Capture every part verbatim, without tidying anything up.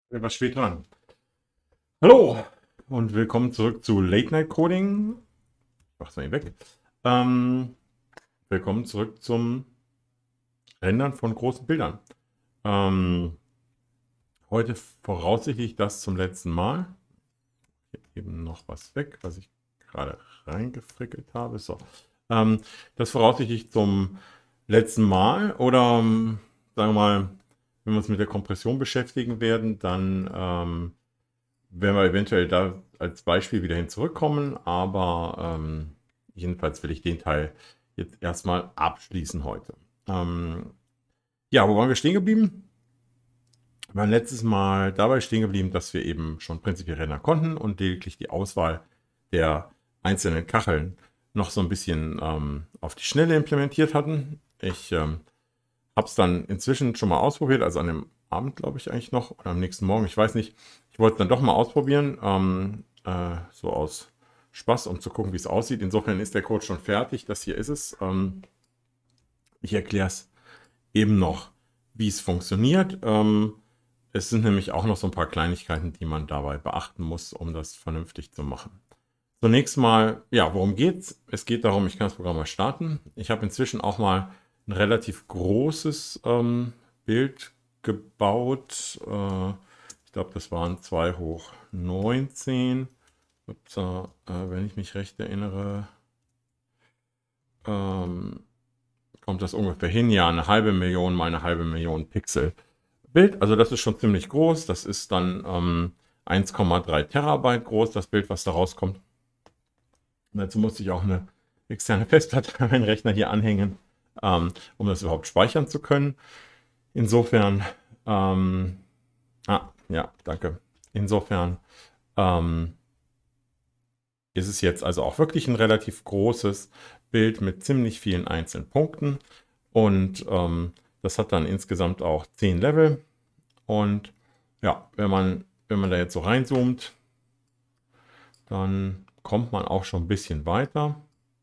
Etwas spät dran. Hallo und willkommen zurück zu Late Night Coding. Ich mach's mal hier weg. Ähm, willkommen zurück zum Rendern von großen Bildern. Ähm, heute voraussichtlich das zum letzten Mal. Hier eben noch was weg, was ich gerade reingefrickelt habe. So. Ähm, das voraussichtlich zum letzten Mal oder ähm, sagen wir mal, wenn wir uns mit der Kompression beschäftigen werden, dann ähm, werden wir eventuell da als Beispiel wieder hin zurückkommen, aber ähm, jedenfalls will ich den Teil jetzt erstmal abschließen heute. Ähm, ja, wo waren wir stehen geblieben? Wir waren letztes Mal dabei stehen geblieben, dass wir eben schon prinzipiell rendern konnten und lediglich die Auswahl der einzelnen Kacheln noch so ein bisschen ähm, auf die Schnelle implementiert hatten. Ich ähm, habe es dann inzwischen schon mal ausprobiert, also an dem Abend glaube ich eigentlich noch oder am nächsten Morgen, ich weiß nicht. Ich wollte es dann doch mal ausprobieren, ähm, äh, so aus Spaß, um zu gucken, wie es aussieht. Insofern ist der Code schon fertig, das hier ist es. Ähm, ich erkläre es eben noch, wie es funktioniert. Ähm, es sind nämlich auch noch so ein paar Kleinigkeiten, die man dabei beachten muss, um das vernünftig zu machen. Zunächst mal, ja, worum geht's? Es geht darum, ich kann das Programm mal starten. Ich habe inzwischen auch mal ein relativ großes ähm, Bild gebaut. Äh, ich glaube, das waren zwei hoch neunzehn. Ups, äh, wenn ich mich recht erinnere, ähm, kommt das ungefähr hin. Ja, eine halbe Million mal eine halbe Million Pixel Bild. Also das ist schon ziemlich groß. Das ist dann ähm, eins Komma drei Terabyte groß, das Bild, was da rauskommt. Und dazu musste ich auch eine externe Festplatte an meinen Rechner hier anhängen, ähm, um das überhaupt speichern zu können. Insofern, ähm, ah, ja, danke. Insofern ähm, ist es jetzt also auch wirklich ein relativ großes Bild mit ziemlich vielen einzelnen Punkten. Und ähm, das hat dann insgesamt auch zehn Level. Und ja, wenn man, wenn man da jetzt so reinzoomt, dann kommt man auch schon ein bisschen weiter.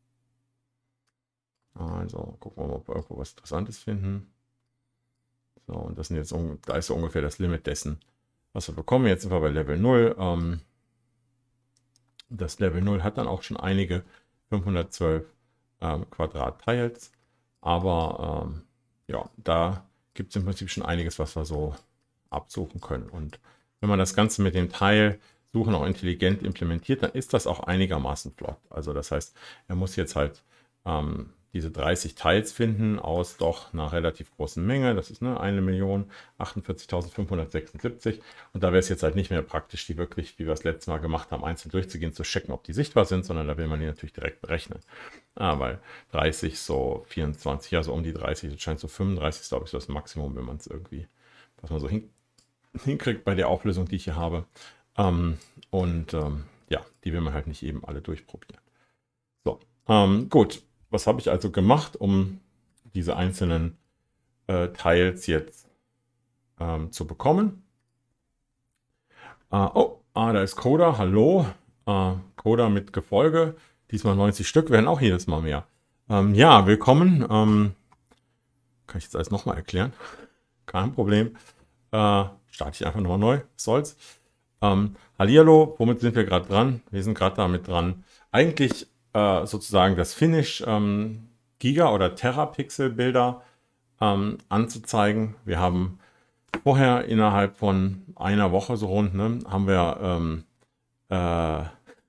Also gucken wir mal, ob wir irgendwo was Interessantes finden. So, und das sind jetzt, da ist so ungefähr das Limit dessen, was wir bekommen. Jetzt sind wir bei Level null. Ähm, das Level null hat dann auch schon einige fünfhundertzwölf ähm, Quadrat-Tiles. Aber ähm, ja, da gibt es im Prinzip schon einiges, was wir so absuchen können. Und wenn man das Ganze mit dem Teilsuchen auch intelligent implementiert, dann ist das auch einigermaßen flott. Also das heißt, er muss jetzt halt ähm, diese dreißig Teils finden aus doch einer relativ großen Menge. Das ist ne, eine Million achtundvierzigtausendfünfhundertsechsundsiebzig. Und da wäre es jetzt halt nicht mehr praktisch, die wirklich, wie wir es letztes Mal gemacht haben, einzeln durchzugehen, zu checken, ob die sichtbar sind, sondern da will man die natürlich direkt berechnen. Ah, weil dreißig so vierundzwanzig, also um die dreißig, das scheint so fünfunddreißig, ist, glaube ich, so das Maximum, wenn man es irgendwie, was man so hin, hinkriegt bei der Auflösung, die ich hier habe. Ähm, und ähm, ja, die will man halt nicht eben alle durchprobieren. So, ähm, gut. Was habe ich also gemacht, um diese einzelnen äh, Teils jetzt ähm, zu bekommen? Äh, oh, ah, da ist Coda, hallo. Äh, Coda mit Gefolge. Diesmal neunzig Stück, werden auch jedes Mal mehr. Ähm, ja, willkommen. Ähm, kann ich jetzt alles nochmal erklären? Kein Problem. Äh, starte ich einfach nochmal neu. Was soll's. Ähm, Hallihallo, womit sind wir gerade dran? Wir sind gerade damit dran. Eigentlich äh, sozusagen das Finish ähm, Giga- oder Terapixel-Bilder ähm, anzuzeigen. Wir haben vorher innerhalb von einer Woche so rund, ne, haben wir ähm, äh,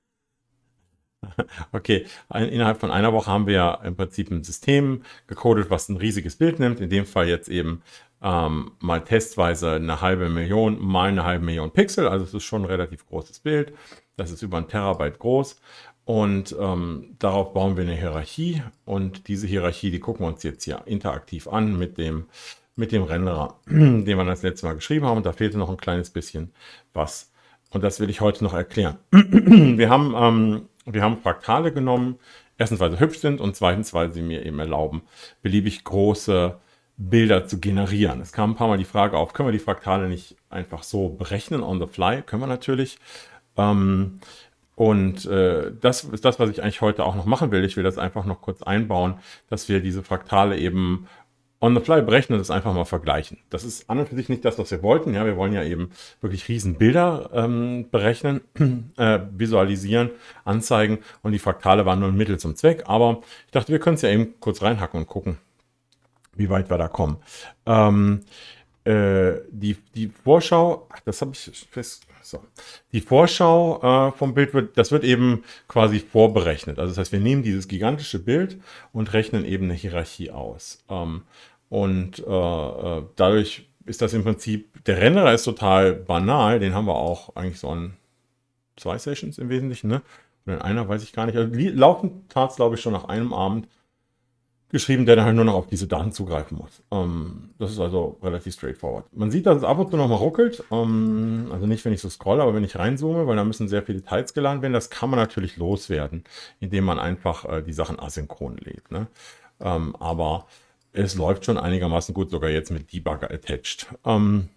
okay, ein, innerhalb von einer Woche haben wir im Prinzip ein System gecodet, was ein riesiges Bild nimmt. In dem Fall jetzt eben ähm, mal testweise eine halbe Million mal eine halbe Million Pixel. Also es ist schon ein relativ großes Bild. Das ist über ein Terabyte groß. Und ähm, darauf bauen wir eine Hierarchie. Und diese Hierarchie, die gucken wir uns jetzt hier interaktiv an mit dem, mit dem Renderer, den wir das letzte Mal geschrieben haben. Und da fehlte noch ein kleines bisschen was. Und das will ich heute noch erklären. Wir haben, ähm, wir haben Fraktale genommen. Erstens, weil sie hübsch sind und zweitens, weil sie mir eben erlauben, beliebig große Bilder zu generieren. Es kam ein paar Mal die Frage auf, können wir die Fraktale nicht einfach so berechnen on the fly? Können wir natürlich. Ähm, und äh, das ist das, was ich eigentlich heute auch noch machen will. Ich will das einfach noch kurz einbauen, dass wir diese Fraktale eben on the fly berechnen und das einfach mal vergleichen. Das ist an und für sich nicht das, was wir wollten. Ja, wir wollen ja eben wirklich riesen Bilder ähm, berechnen, äh, visualisieren, anzeigen und die Fraktale waren nur ein Mittel zum Zweck. Aber ich dachte, wir können es ja eben kurz reinhacken und gucken, wie weit wir da kommen. Ähm, äh, die, die Vorschau, ach, das habe ich fest. So. Die Vorschau äh, vom Bild wird, das wird eben quasi vorberechnet. Also das heißt, wir nehmen dieses gigantische Bild und rechnen eben eine Hierarchie aus. Ähm, und äh, äh, dadurch ist das im Prinzip, der Renderer ist total banal, den haben wir auch eigentlich so an zwei Sessions im Wesentlichen, ne? Und in einer weiß ich gar nicht. Also laufen tat es, glaube ich, schon nach einem Abend geschrieben, der dann halt nur noch auf diese Daten zugreifen muss. Ähm, das ist also relativ straightforward. Man sieht, dass es ab und zu noch mal ruckelt. Ähm, also nicht, wenn ich so scrolle, aber wenn ich reinzoome, weil da müssen sehr viele Details geladen werden. Das kann man natürlich loswerden, indem man einfach äh, die Sachen asynchron lädt. Ne? Ähm, aber es läuft schon einigermaßen gut, sogar jetzt mit Debugger attached. Ähm,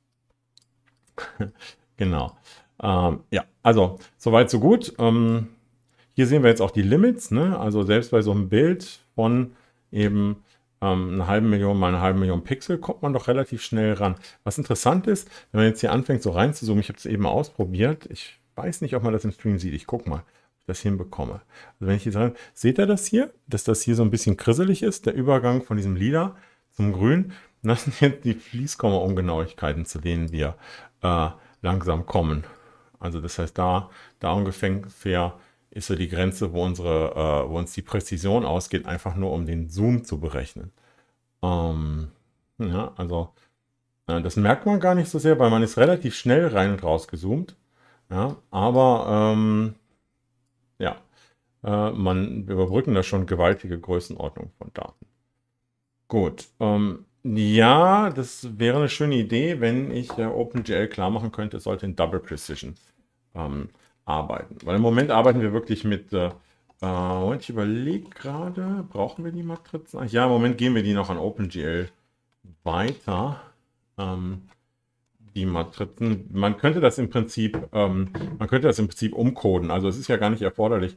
genau. Ähm, ja, also soweit so gut. Ähm, hier sehen wir jetzt auch die Limits. Ne? Also selbst bei so einem Bild von eben ähm, eine halbe Million mal eine halbe Million Pixel kommt man doch relativ schnell ran. Was interessant ist, wenn man jetzt hier anfängt so reinzuzoomen, ich habe es eben ausprobiert, ich weiß nicht, ob man das im Stream sieht, ich gucke mal, ob ich das hinbekomme. Also wenn ich jetzt rein, seht ihr das hier, dass das hier so ein bisschen krisselig ist, der Übergang von diesem Lila zum Grün? Das sind jetzt die Fließkomma-Ungenauigkeiten, zu denen wir äh, langsam kommen. Also das heißt, da, da ungefähr ist so die Grenze, wo, unsere, äh, wo uns die Präzision ausgeht, einfach nur um den Zoom zu berechnen. Ähm, ja, also äh, das merkt man gar nicht so sehr, weil man ist relativ schnell rein und raus gezoomt. Ja, aber ähm, ja, äh, man wir überbrücken da schon gewaltige Größenordnung von Daten. Gut, ähm, ja, das wäre eine schöne Idee, wenn ich äh, OpenGL klar machen könnte, es sollte in Double Precision ähm, arbeiten. Weil im Moment arbeiten wir wirklich mit, äh, äh, ich überlege gerade, brauchen wir die Matrizen? Ach ja, im Moment gehen wir die noch an OpenGL weiter. Ähm, die Matrizen, man könnte das im Prinzip, ähm, man könnte das im Prinzip umcoden. Also es ist ja gar nicht erforderlich,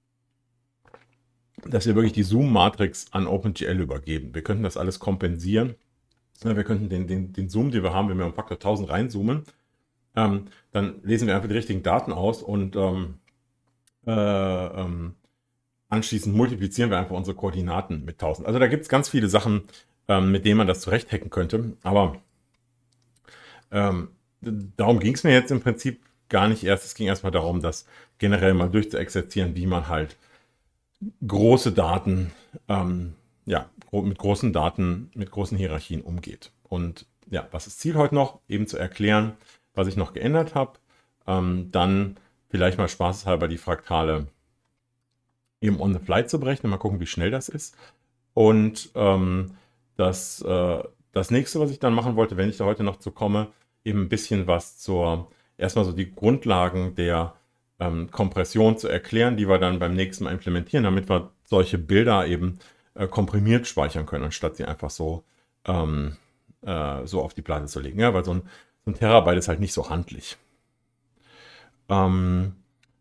dass wir wirklich die Zoom-Matrix an OpenGL übergeben. Wir könnten das alles kompensieren. Wir könnten den, den, den Zoom, den wir haben, wenn wir um Faktor tausend reinzoomen, ähm, dann lesen wir einfach die richtigen Daten aus und ähm, äh, ähm, anschließend multiplizieren wir einfach unsere Koordinaten mit tausend. Also da gibt es ganz viele Sachen, ähm, mit denen man das zurechthacken könnte. Aber ähm, darum ging es mir jetzt im Prinzip gar nicht erst. Es ging erstmal darum, das generell mal durchzuexerzieren, wie man halt große Daten, ähm, ja, mit großen Daten, mit großen Hierarchien umgeht. Und ja, was ist Ziel heute noch? Eben zu erklären, was ich noch geändert habe. Ähm, dann vielleicht mal spaßeshalber die Fraktale eben on the fly zu berechnen. Mal gucken, wie schnell das ist. Und ähm, das, äh, das nächste, was ich dann machen wollte, wenn ich da heute noch zu komme, eben ein bisschen was zur, erstmal so die Grundlagen der ähm, Kompression zu erklären, die wir dann beim nächsten Mal implementieren, damit wir solche Bilder eben äh, komprimiert speichern können, anstatt sie einfach so, ähm, äh, so auf die Platte zu legen. Ja, weil so ein, so ein Terabyte ist halt nicht so handlich. Ähm,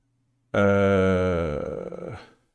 äh,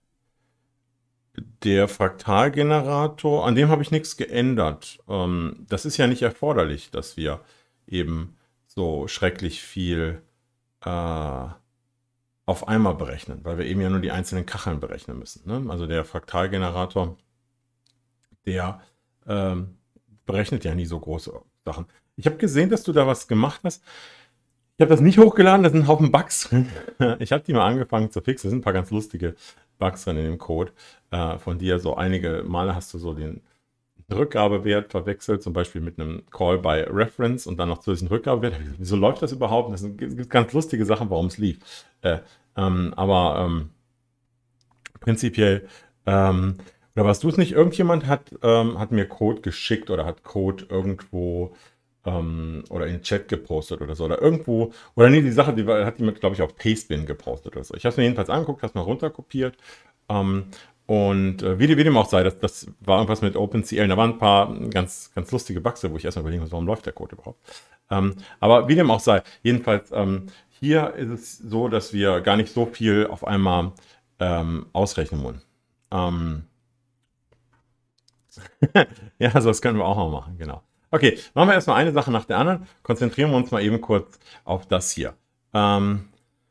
der Fraktalgenerator, an dem habe ich nichts geändert. Ähm, das ist ja nicht erforderlich, dass wir eben so schrecklich viel äh, auf einmal berechnen, weil wir eben ja nur die einzelnen Kacheln berechnen müssen. Ne? Also der Fraktalgenerator, der ähm, berechnet ja nie so große Sachen. Ich habe gesehen, dass du da was gemacht hast. Ich habe das nicht hochgeladen, da sind ein Haufen Bugs drin. Ich habe die mal angefangen zu fixen. Da sind ein paar ganz lustige Bugs drin in dem Code. Äh, von dir so einige Male hast du so den Rückgabewert verwechselt, zum Beispiel mit einem Call by Reference und dann noch zusätzlichen Rückgabewert. Wieso läuft das überhaupt? Das sind ganz lustige Sachen, warum es lief. Äh, ähm, aber ähm, prinzipiell, ähm, oder warst du es nicht? Irgendjemand hat, ähm, hat mir Code geschickt oder hat Code irgendwo ähm, oder in den Chat gepostet oder so. Oder irgendwo, oder nee, die Sache, die war, hat die mir, glaube ich, auf Pastebin gepostet oder so. Ich habe es mir jedenfalls angeguckt, habe es mal runterkopiert. Ähm, und äh, wie, wie dem auch sei, das, das war irgendwas mit OpenCL. Da waren ein paar ganz, ganz lustige Bugs, wo ich erstmal überlegen muss, warum läuft der Code überhaupt. Ähm, aber wie dem auch sei, jedenfalls ähm, hier ist es so, dass wir gar nicht so viel auf einmal ähm, ausrechnen wollen. Ähm, Ja, also das können wir auch mal machen, genau. Okay, machen wir erstmal eine Sache nach der anderen. Konzentrieren wir uns mal eben kurz auf das hier. Ähm,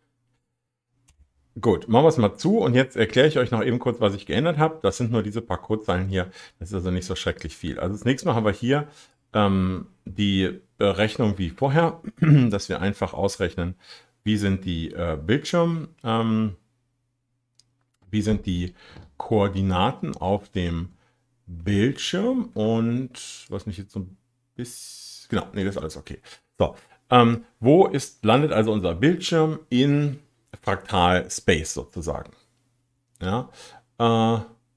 gut, machen wir es mal zu und jetzt erkläre ich euch noch eben kurz, was ich geändert habe. Das sind nur diese paar Codezeilen hier. Das ist also nicht so schrecklich viel. Also das nächste Mal haben wir hier ähm, die Berechnung wie vorher, dass wir einfach ausrechnen, wie sind die äh, Bildschirm, ähm, wie sind die Koordinaten auf dem Bildschirm und was mich jetzt so ein bisschen, genau, nee, das ist alles okay. So, ähm, wo ist, landet also unser Bildschirm in Fraktal Space sozusagen? Ja, äh,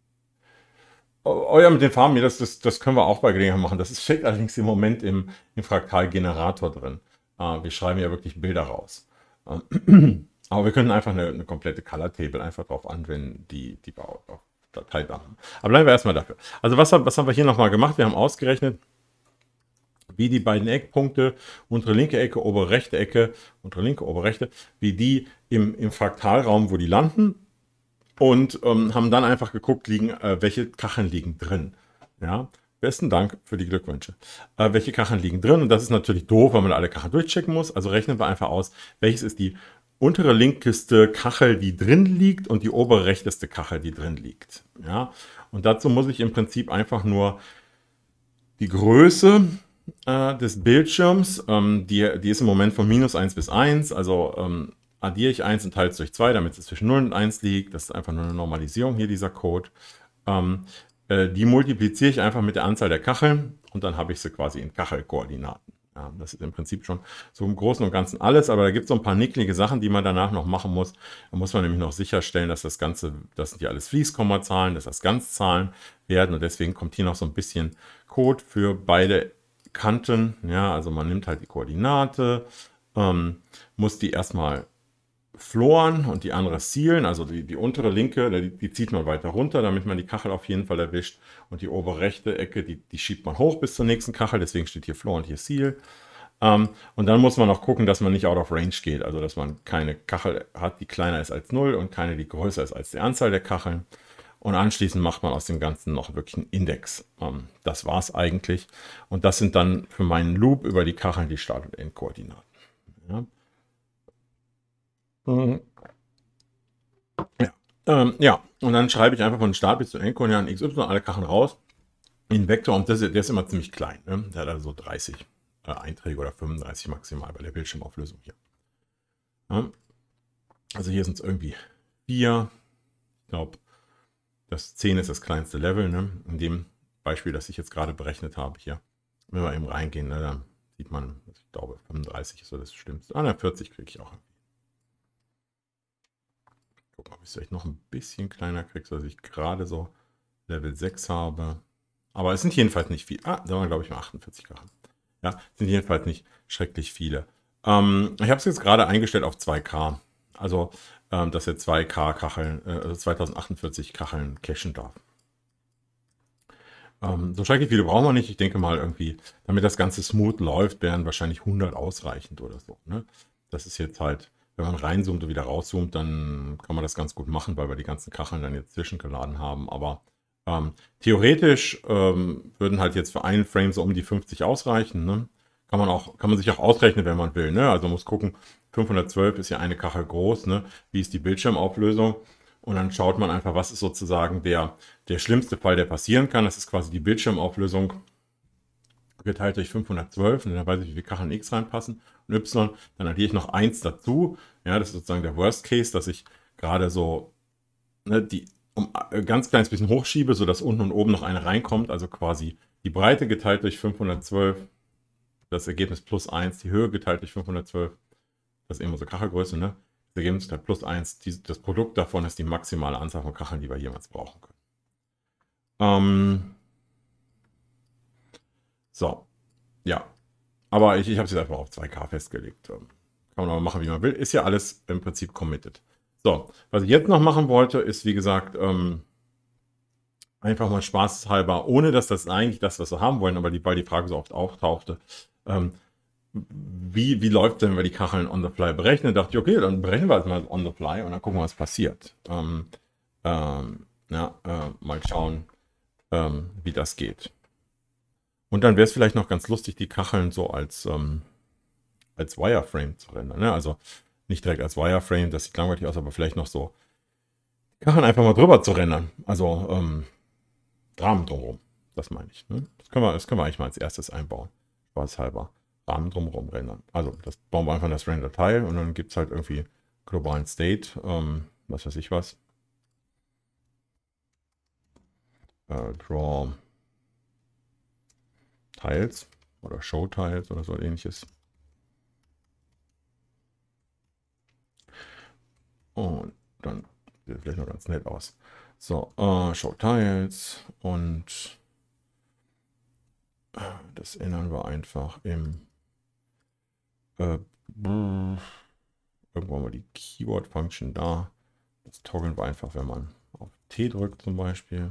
oh ja, mit den Farben, das, das, das können wir auch bei Gelegenheit machen. Das ist, steckt allerdings im Moment im, im Fraktal-Generator drin. Äh, wir schreiben ja wirklich Bilder raus. Ähm, aber wir können einfach eine, eine komplette Color Table einfach drauf anwenden, die, die wir auch auf Datei haben. Aber bleiben wir erstmal dafür. Also was, was haben wir hier nochmal gemacht? Wir haben ausgerechnet, wie die beiden Eckpunkte, untere linke Ecke, obere rechte Ecke, untere linke, obere rechte, wie die im, im Fraktalraum, wo die landen, und ähm, haben dann einfach geguckt, liegen, äh, welche Kacheln liegen drin. Ja, besten Dank für die Glückwünsche. Äh, welche Kacheln liegen drin? Und das ist natürlich doof, weil man alle Kacheln durchchecken muss. Also rechnen wir einfach aus, welches ist die untere linkeste Kachel, die drin liegt, und die obere rechteste Kachel, die drin liegt. Ja, und dazu muss ich im Prinzip einfach nur die Größe äh, des Bildschirms, ähm, die, die ist im Moment von minus eins bis eins, also ähm, addiere ich eins und teile es durch zwei, damit es zwischen null und eins liegt. Das ist einfach nur eine Normalisierung hier, dieser Code. Ähm, äh, die multipliziere ich einfach mit der Anzahl der Kacheln und dann habe ich sie quasi in Kachelkoordinaten. Ja, das ist im Prinzip schon so im Großen und Ganzen alles, aber da gibt es so ein paar nicklige Sachen, die man danach noch machen muss. Da muss man nämlich noch sicherstellen, dass das Ganze, das sind ja alles Fließkommazahlen, dass das Ganzzahlen werden, und deswegen kommt hier noch so ein bisschen Code für beide Kanten. Ja, also man nimmt halt die Koordinate, ähm, muss die erstmal floren und die andere sealen, also die, die untere linke, die, die zieht man weiter runter, damit man die Kachel auf jeden Fall erwischt, und die obere rechte Ecke, die, die schiebt man hoch bis zur nächsten Kachel, deswegen steht hier floor und hier seal. Ähm, und dann muss man noch gucken, dass man nicht out of range geht, also dass man keine Kachel hat, die kleiner ist als null, und keine, die größer ist als die Anzahl der Kacheln. Und anschließend macht man aus dem Ganzen noch wirklich einen Index. Ähm, das war es eigentlich. Und das sind dann für meinen Loop über die Kacheln die Start- und Endkoordinaten. Ja. Mhm. Ja. Ähm, ja, und dann schreibe ich einfach von Start bis zu Endkoordinaten X Y alle Kacheln raus in Vektor, und das, der ist immer ziemlich klein. Ne? Der hat also dreißig äh, Einträge oder fünfunddreißig maximal bei der Bildschirmauflösung hier. Ja. Also hier sind es irgendwie vier. Ich glaube, das zehn ist das kleinste Level, ne? In dem Beispiel, das ich jetzt gerade berechnet habe hier. Wenn wir eben reingehen, ne, dann sieht man, ich glaube fünfunddreißig ist so das Schlimmste. Ah, na, vierzig kriege ich auch. Gucken, ob ich es vielleicht noch ein bisschen kleiner kriege, sodass ich gerade so Level sechs habe. Aber es sind jedenfalls nicht viele. Ah, da waren, glaube ich, mal achtundvierzig Kacheln. Ja, sind jedenfalls nicht schrecklich viele. Ähm, ich habe es jetzt gerade eingestellt auf zwei K. Also, ähm, dass er zwei K Kacheln, äh, also zweitausendachtundvierzig Kacheln cachen darf. Ähm, so schrecklich viele brauchen wir nicht. Ich denke mal irgendwie, damit das Ganze smooth läuft, wären wahrscheinlich hundert ausreichend oder so. Ne? Das ist jetzt halt, wenn man reinzoomt und wieder rauszoomt, dann kann man das ganz gut machen, weil wir die ganzen Kacheln dann jetzt zwischengeladen haben. Aber ähm, theoretisch ähm, würden halt jetzt für einen Frame so um die fünfzig ausreichen. Ne? Kann man auch, kann man sich auch ausrechnen, wenn man will. Ne? Also man muss gucken, fünfhundertzwölf ist ja eine Kachel groß. Ne? Wie ist die Bildschirmauflösung? Und dann schaut man einfach, was ist sozusagen der, der schlimmste Fall, der passieren kann. Das ist quasi die Bildschirmauflösung geteilt durch fünfhundertzwölf. Und dann weiß ich, wie viele Kacheln X reinpassen. Und Y, dann addiere ich noch eins dazu. Ja, das ist sozusagen der Worst Case, dass ich gerade so ne, die um ein ganz kleines bisschen hochschiebe, sodass unten und oben noch eine reinkommt. Also quasi die Breite geteilt durch fünfhundertzwölf. Das Ergebnis plus eins. Die Höhe geteilt durch fünfhundertzwölf. Das ist eben unsere Kachelgröße, ne? Das Ergebnis ist plus eins. Das Produkt davon ist die maximale Anzahl von Kacheln, die wir jemals brauchen können. Ähm so, ja. Aber ich, ich habe es jetzt einfach auf zwei K festgelegt. Kann man aber machen, wie man will. Ist ja alles im Prinzip committed. So, was ich jetzt noch machen wollte, ist, wie gesagt, ähm, einfach mal spaßhalber, ohne dass das eigentlich das, was wir haben wollen, aber die, weil die Frage so oft auftauchte, ähm, Wie, wie läuft denn, wenn wir die Kacheln on the fly berechnen? Da dachte ich, okay, dann berechnen wir es mal on the fly und dann gucken wir, was passiert. Ähm, ähm, ja, äh, mal schauen, äh, ähm, wie das geht. Und dann wäre es vielleicht noch ganz lustig, die Kacheln so als, ähm, als Wireframe zu rendern. Ne? Also nicht direkt als Wireframe, das sieht langweilig aus, aber vielleicht noch so Kacheln einfach mal drüber zu rendern. Also ähm, Rahmen drumherum, das meine ich. Ne? Das, können wir, das können wir eigentlich mal als erstes einbauen. Spaßhalber. Rahmen drumherum rendern. Also das bauen wir einfach in das Render-Teil und dann gibt es halt irgendwie globalen State, ähm, was weiß ich was. Äh, Draw Tiles oder Show Tiles oder so ähnliches. Und dann sieht vielleicht noch ganz nett aus. So, äh, Show Tiles und das ändern wir einfach im äh, irgendwann mal die Keyword-Function da. Das toggeln wir einfach, wenn man auf T drückt zum Beispiel.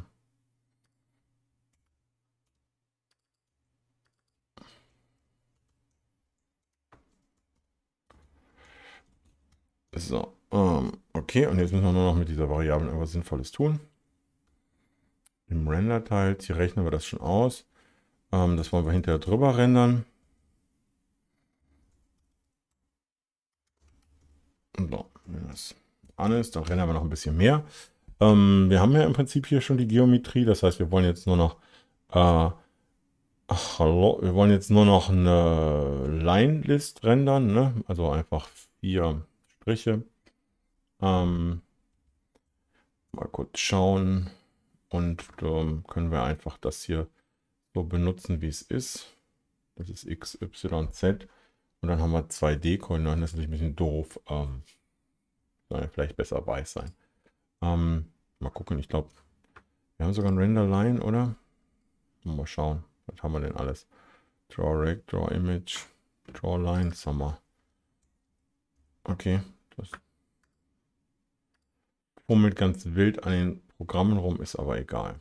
So, ähm, okay, und jetzt müssen wir nur noch mit dieser Variable irgendwas Sinnvolles tun. Im Render-Teil, hier rechnen wir das schon aus. Ähm, das wollen wir hinterher drüber rendern. So, wenn das an ist, dann rendern wir noch ein bisschen mehr. Ähm, wir haben ja im Prinzip hier schon die Geometrie, das heißt, wir wollen jetzt nur noch äh, ach, hallo, wir wollen jetzt nur noch eine Line-List rendern, ne? Also einfach vier Striche. Ähm, mal kurz schauen und ähm, können wir einfach das hier so benutzen, wie es ist. Das ist X, Y, Z und dann haben wir zwei D-Koordinaten. Das ist natürlich ein bisschen doof. Ähm, soll ja vielleicht besser weiß sein. Ähm, mal gucken, ich glaube, wir haben sogar ein Render-Line, oder? Mal schauen, was haben wir denn alles? Draw Rect, Draw Image, Draw Lines haben wir. Okay, das fummelt ganz wild an den Programmen rum, ist aber egal.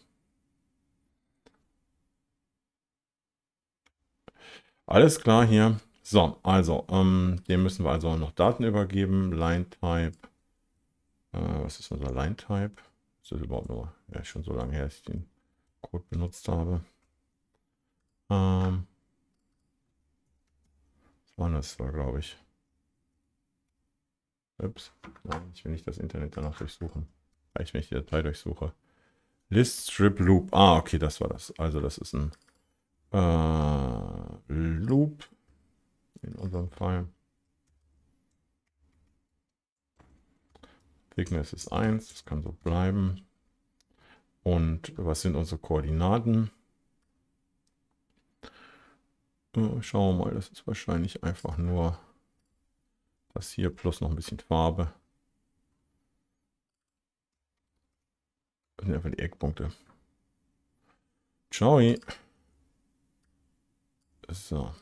Alles klar hier. So, also, ähm, dem müssen wir also noch Daten übergeben. Line Type. Äh, was ist unser Line Type? Ist das überhaupt nur? Ja, schon so lange her, dass ich den Code benutzt habe. Ähm, was war das? War, glaube ich. Ups. Nein, ich will nicht das Internet danach durchsuchen. Vielleicht, wenn ich die Datei durchsuche. List Strip Loop. Ah, okay, das war das. Also, das ist ein äh, Loop in unserem Fall. Thickness ist eins, das kann so bleiben. Und was sind unsere Koordinaten? Äh, schauen wir mal, das ist wahrscheinlich einfach nur das hier plus noch ein bisschen Farbe. Das sind einfach die Eckpunkte. Ciao. So.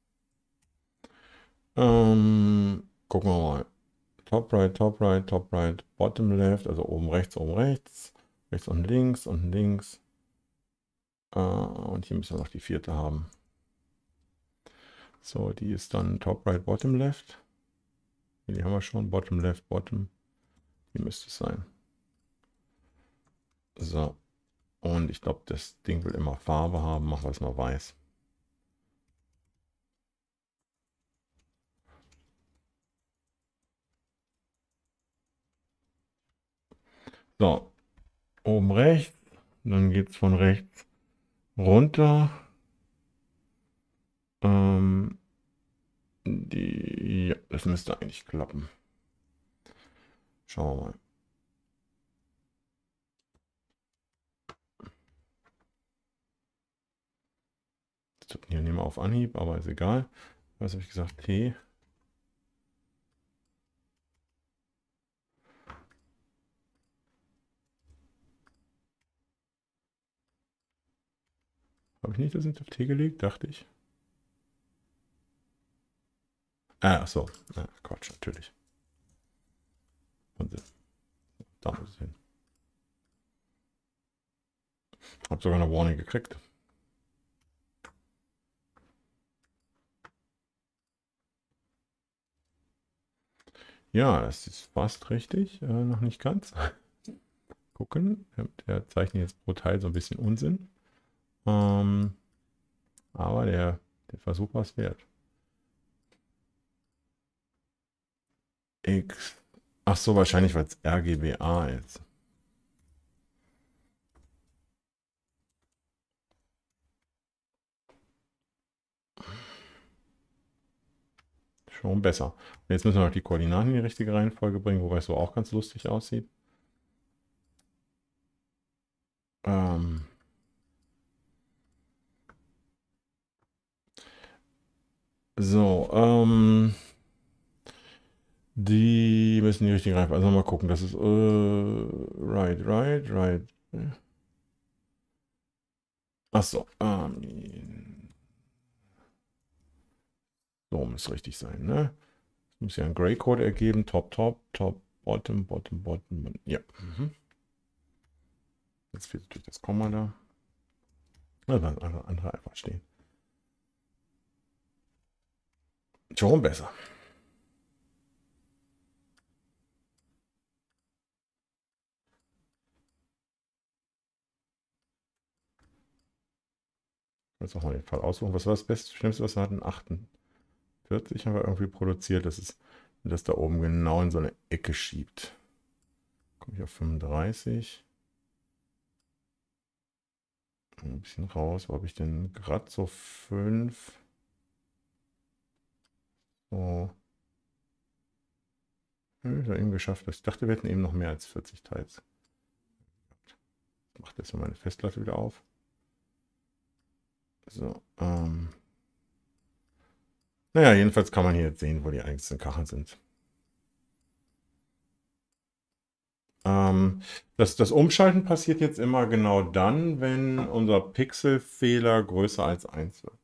Ähm, gucken wir mal. Top right, top right, top right, bottom left, also oben rechts, oben rechts, rechts und links und links. Äh, und hier müssen wir noch die vierte haben. So, die ist dann top right, bottom left. Die haben wir schon, bottom left, bottom. Die müsste es sein. So. Und ich glaube, das Ding will immer Farbe haben. Machen wir es mal weiß. So. Oben rechts. Dann geht es von rechts runter. Ähm, die, ja, das müsste eigentlich klappen. Schauen wir mal. Das tut hier nicht mehr auf Anhieb, aber ist egal. Was habe ich gesagt? T. Habe ich nicht das auf T gelegt? Dachte ich. Ah, ach so. Ah, Quatsch, natürlich. Unsinn. Da muss es hin. Hab sogar eine Warning gekriegt. Ja, das ist fast richtig. Äh, noch nicht ganz. gucken. Der zeichnet jetzt pro Teil so ein bisschen Unsinn. Ähm, aber der, der Versuch war es wert. X. Ach so, wahrscheinlich, weil es R G B A ist. Schon besser. Und jetzt müssen wir noch die Koordinaten in die richtige Reihenfolge bringen, wobei es so auch ganz lustig aussieht. Ähm so, ähm, die müssen die richtige Reihenfolge. Also mal gucken, das ist äh, right, right, right. Achso, ähm, so muss richtig sein, ne? Das muss ja ein Gray-Code ergeben. Top, top, top, bottom, bottom, bottom. Ja. Mhm. Jetzt fehlt natürlich das Komma da. Also andere, andere einfach stehen. Schon besser. Jetzt auch mal den Fall aussuchen. Was war das Beste, Schlimmste, was wir hatten? achtundvierzig haben wir irgendwie produziert. Das ist, das da oben genau in so eine Ecke schiebt. Komme ich auf fünfunddreißig. Ein bisschen raus. Wo habe ich denn gerade so fünf? So. Ich habe eben geschafft. Ich dachte, wir hätten eben noch mehr als vierzig Teils. Ich mache jetzt mal meine Festplatte wieder auf. So, ähm. Naja, jedenfalls kann man hier jetzt sehen, wo die einzelnen Kacheln sind. Ähm, das, das Umschalten passiert jetzt immer genau dann, wenn unser Pixelfehler größer als eins wird.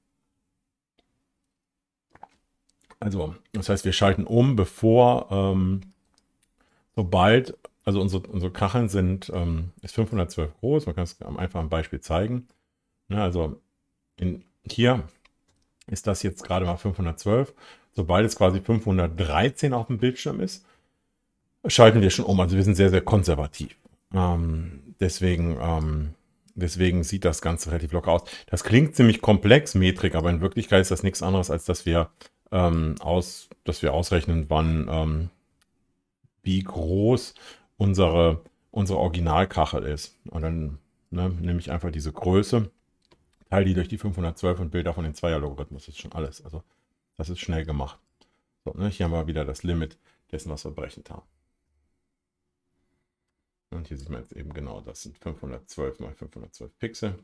Also, das heißt, wir schalten um, bevor, ähm, sobald, also unsere, unsere Kacheln sind, ähm, ist fünfhundertzwölf groß, man kann es einfach am Beispiel zeigen. Ne, also in, hier ist das jetzt gerade mal fünfhundertzwölf. Sobald es quasi fünfhundertdreizehn auf dem Bildschirm ist, schalten wir schon um. Also wir sind sehr, sehr konservativ. Ähm, deswegen, ähm, deswegen sieht das Ganze relativ locker aus. Das klingt ziemlich komplex, Metrik, aber in Wirklichkeit ist das nichts anderes, als dass wir, ähm, aus, dass wir ausrechnen, wann, ähm, wie groß unsere, unsere Originalkachel ist. Und dann ne, nehme ich einfach diese Größe, teile die durch die fünfhundertzwölf und bilde davon den Zweier-Logarithmus. Das ist schon alles. Also das ist schnell gemacht. So, ne, hier haben wir wieder das Limit dessen, was wir berechnet haben. Und hier sieht man jetzt eben genau, das sind fünfhundertzwölf mal fünfhundertzwölf Pixel.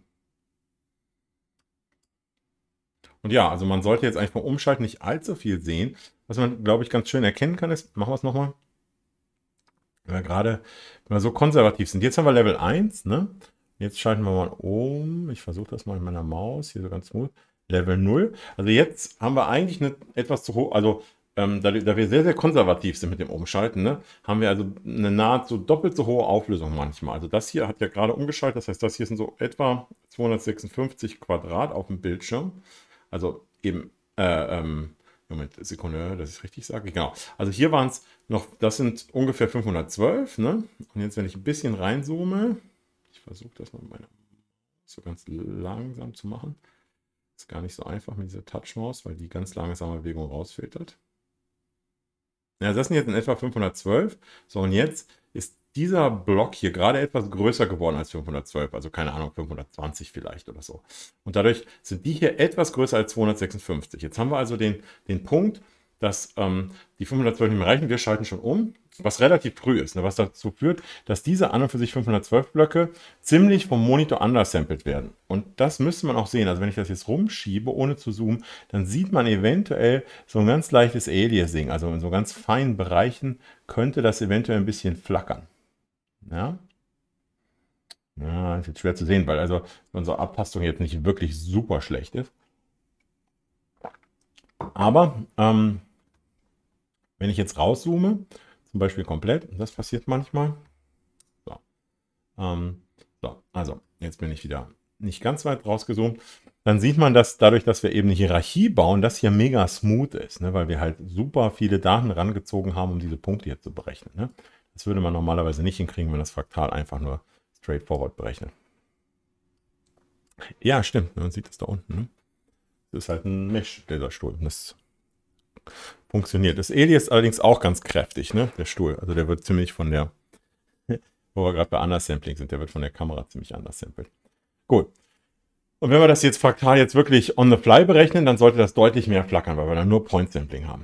Und ja, also man sollte jetzt eigentlich beim Umschalten nicht allzu viel sehen. Was man, glaube ich, ganz schön erkennen kann, ist, machen wir es nochmal. Wenn wir gerade, wenn wir so konservativ sind. Jetzt haben wir Level eins, ne? Jetzt schalten wir mal um. Ich versuche das mal mit meiner Maus, hier so ganz smooth. Level null. Also jetzt haben wir eigentlich eine etwas zu hoch, also ähm, da, da wir sehr, sehr konservativ sind mit dem Umschalten, ne, haben wir also eine nahezu doppelt so hohe Auflösung manchmal. Also das hier hat ja gerade umgeschaltet, das heißt, das hier sind so etwa zweihundertsechsundfünfzig Quadrat auf dem Bildschirm. Also eben, äh, ähm, Moment, Sekunde, dass ich es richtig sage. Genau. Also hier waren es noch, das sind ungefähr fünfhundertzwölf, ne? Und jetzt, wenn ich ein bisschen reinzoome, ich versuche das mal mit meiner so ganz langsam zu machen. Ist gar nicht so einfach mit dieser Touch-Maus, weil die ganz langsame Bewegung rausfiltert. Ja, das sind jetzt in etwa fünfhundertzwölf. So, und jetzt ist dieser Block hier gerade etwas größer geworden als fünfhundertzwölf. Also keine Ahnung, fünfhundertzwanzig vielleicht oder so. Und dadurch sind die hier etwas größer als zweihundertsechsundfünfzig. Jetzt haben wir also den, den Punkt, dass ähm, die fünfhundertzwölf nicht mehr reichen. Wir schalten schon um, was relativ früh ist. Ne, was dazu führt, dass diese an und für sich fünfhundertzwölf Blöcke ziemlich vom Monitor undersampled werden. Und das müsste man auch sehen. Also wenn ich das jetzt rumschiebe, ohne zu zoomen, dann sieht man eventuell so ein ganz leichtes Aliasing. Also in so ganz feinen Bereichen könnte das eventuell ein bisschen flackern. Ja, ja, ist jetzt schwer zu sehen, weil also unsere Abtastung jetzt nicht wirklich super schlecht ist. Aber ähm, wenn ich jetzt rauszoome, zum Beispiel komplett, das passiert manchmal. So. Ähm, so, also jetzt bin ich wieder nicht ganz weit rausgezoomt. Dann sieht man, dass dadurch, dass wir eben eine Hierarchie bauen, das hier mega smooth ist, ne? Weil wir halt super viele Daten rangezogen haben, um diese Punkte hier zu berechnen. Ne? Das Das würde man normalerweise nicht hinkriegen, wenn das Fraktal einfach nur straightforward berechnet. Ja, stimmt. Man sieht das da unten. Ne? Das ist halt ein Mesh-Laserstuhl. Das funktioniert. Das Eli ist allerdings auch ganz kräftig, ne? Der Stuhl. Also der wird ziemlich von der, wo wir gerade bei Undersampling sind, der wird von der Kamera ziemlich undersampled. Gut. Und wenn wir das jetzt fraktal jetzt wirklich on the fly berechnen, dann sollte das deutlich mehr flackern, weil wir dann nur Point Sampling haben.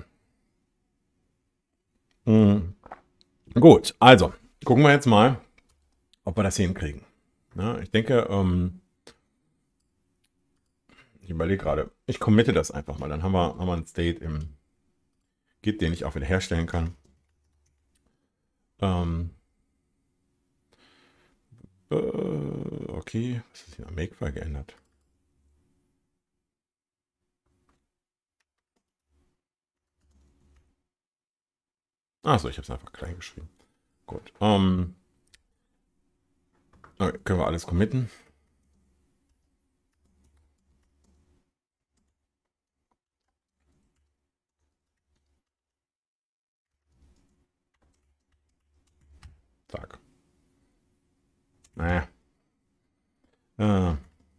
Mhm. Gut, also gucken wir jetzt mal, ob wir das hinkriegen. Ja, ich denke, ähm, ich überlege gerade, ich committe das einfach mal. Dann haben wir, haben wir einen State im Git, den ich auch wieder herstellen kann. Ähm, äh, okay, was ist hier am Makefile geändert? Achso, ich habe es einfach klein geschrieben. Gut. Ähm, okay, können wir alles committen? Zack. Naja. Äh.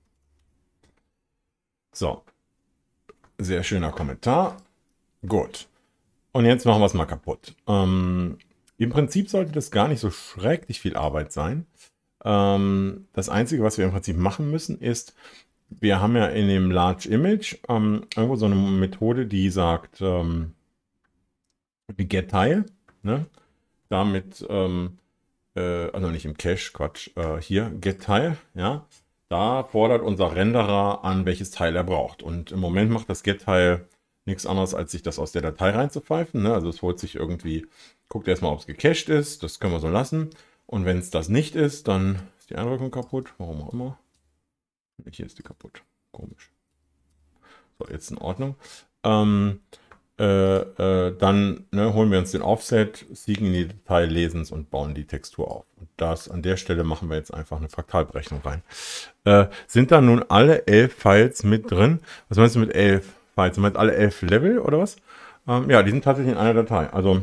So. Sehr schöner Kommentar. Gut. Und jetzt machen wir es mal kaputt. Ähm, Im Prinzip sollte das gar nicht so schrecklich viel Arbeit sein. Ähm, das Einzige, was wir im Prinzip machen müssen, ist, wir haben ja in dem Large Image ähm, irgendwo so eine Methode, die sagt, ähm, getTile. Ne? Damit, ähm, äh, also nicht im Cache, Quatsch, äh, hier, getTile, ja. Da fordert unser Renderer an, welches Teil er braucht. Und im Moment macht das getTile nichts anderes, als sich das aus der Datei reinzupfeifen. Ne? Also es holt sich irgendwie, guckt erstmal, ob es gecached ist. Das können wir so lassen. Und wenn es das nicht ist, dann ist die Einrückung kaputt. Warum auch immer. Hier ist die kaputt. Komisch. So, jetzt in Ordnung. Ähm, äh, äh, dann ne, holen wir uns den Offset, siegen in die Datei, lesen es und bauen die Textur auf. Und das an der Stelle machen wir jetzt einfach eine Fraktalberechnung rein. Äh, sind da nun alle elf Files mit drin? Was meinst du mit elf Files? Du meinst alle elf Level oder was? Ähm, ja, die sind tatsächlich in einer Datei. Also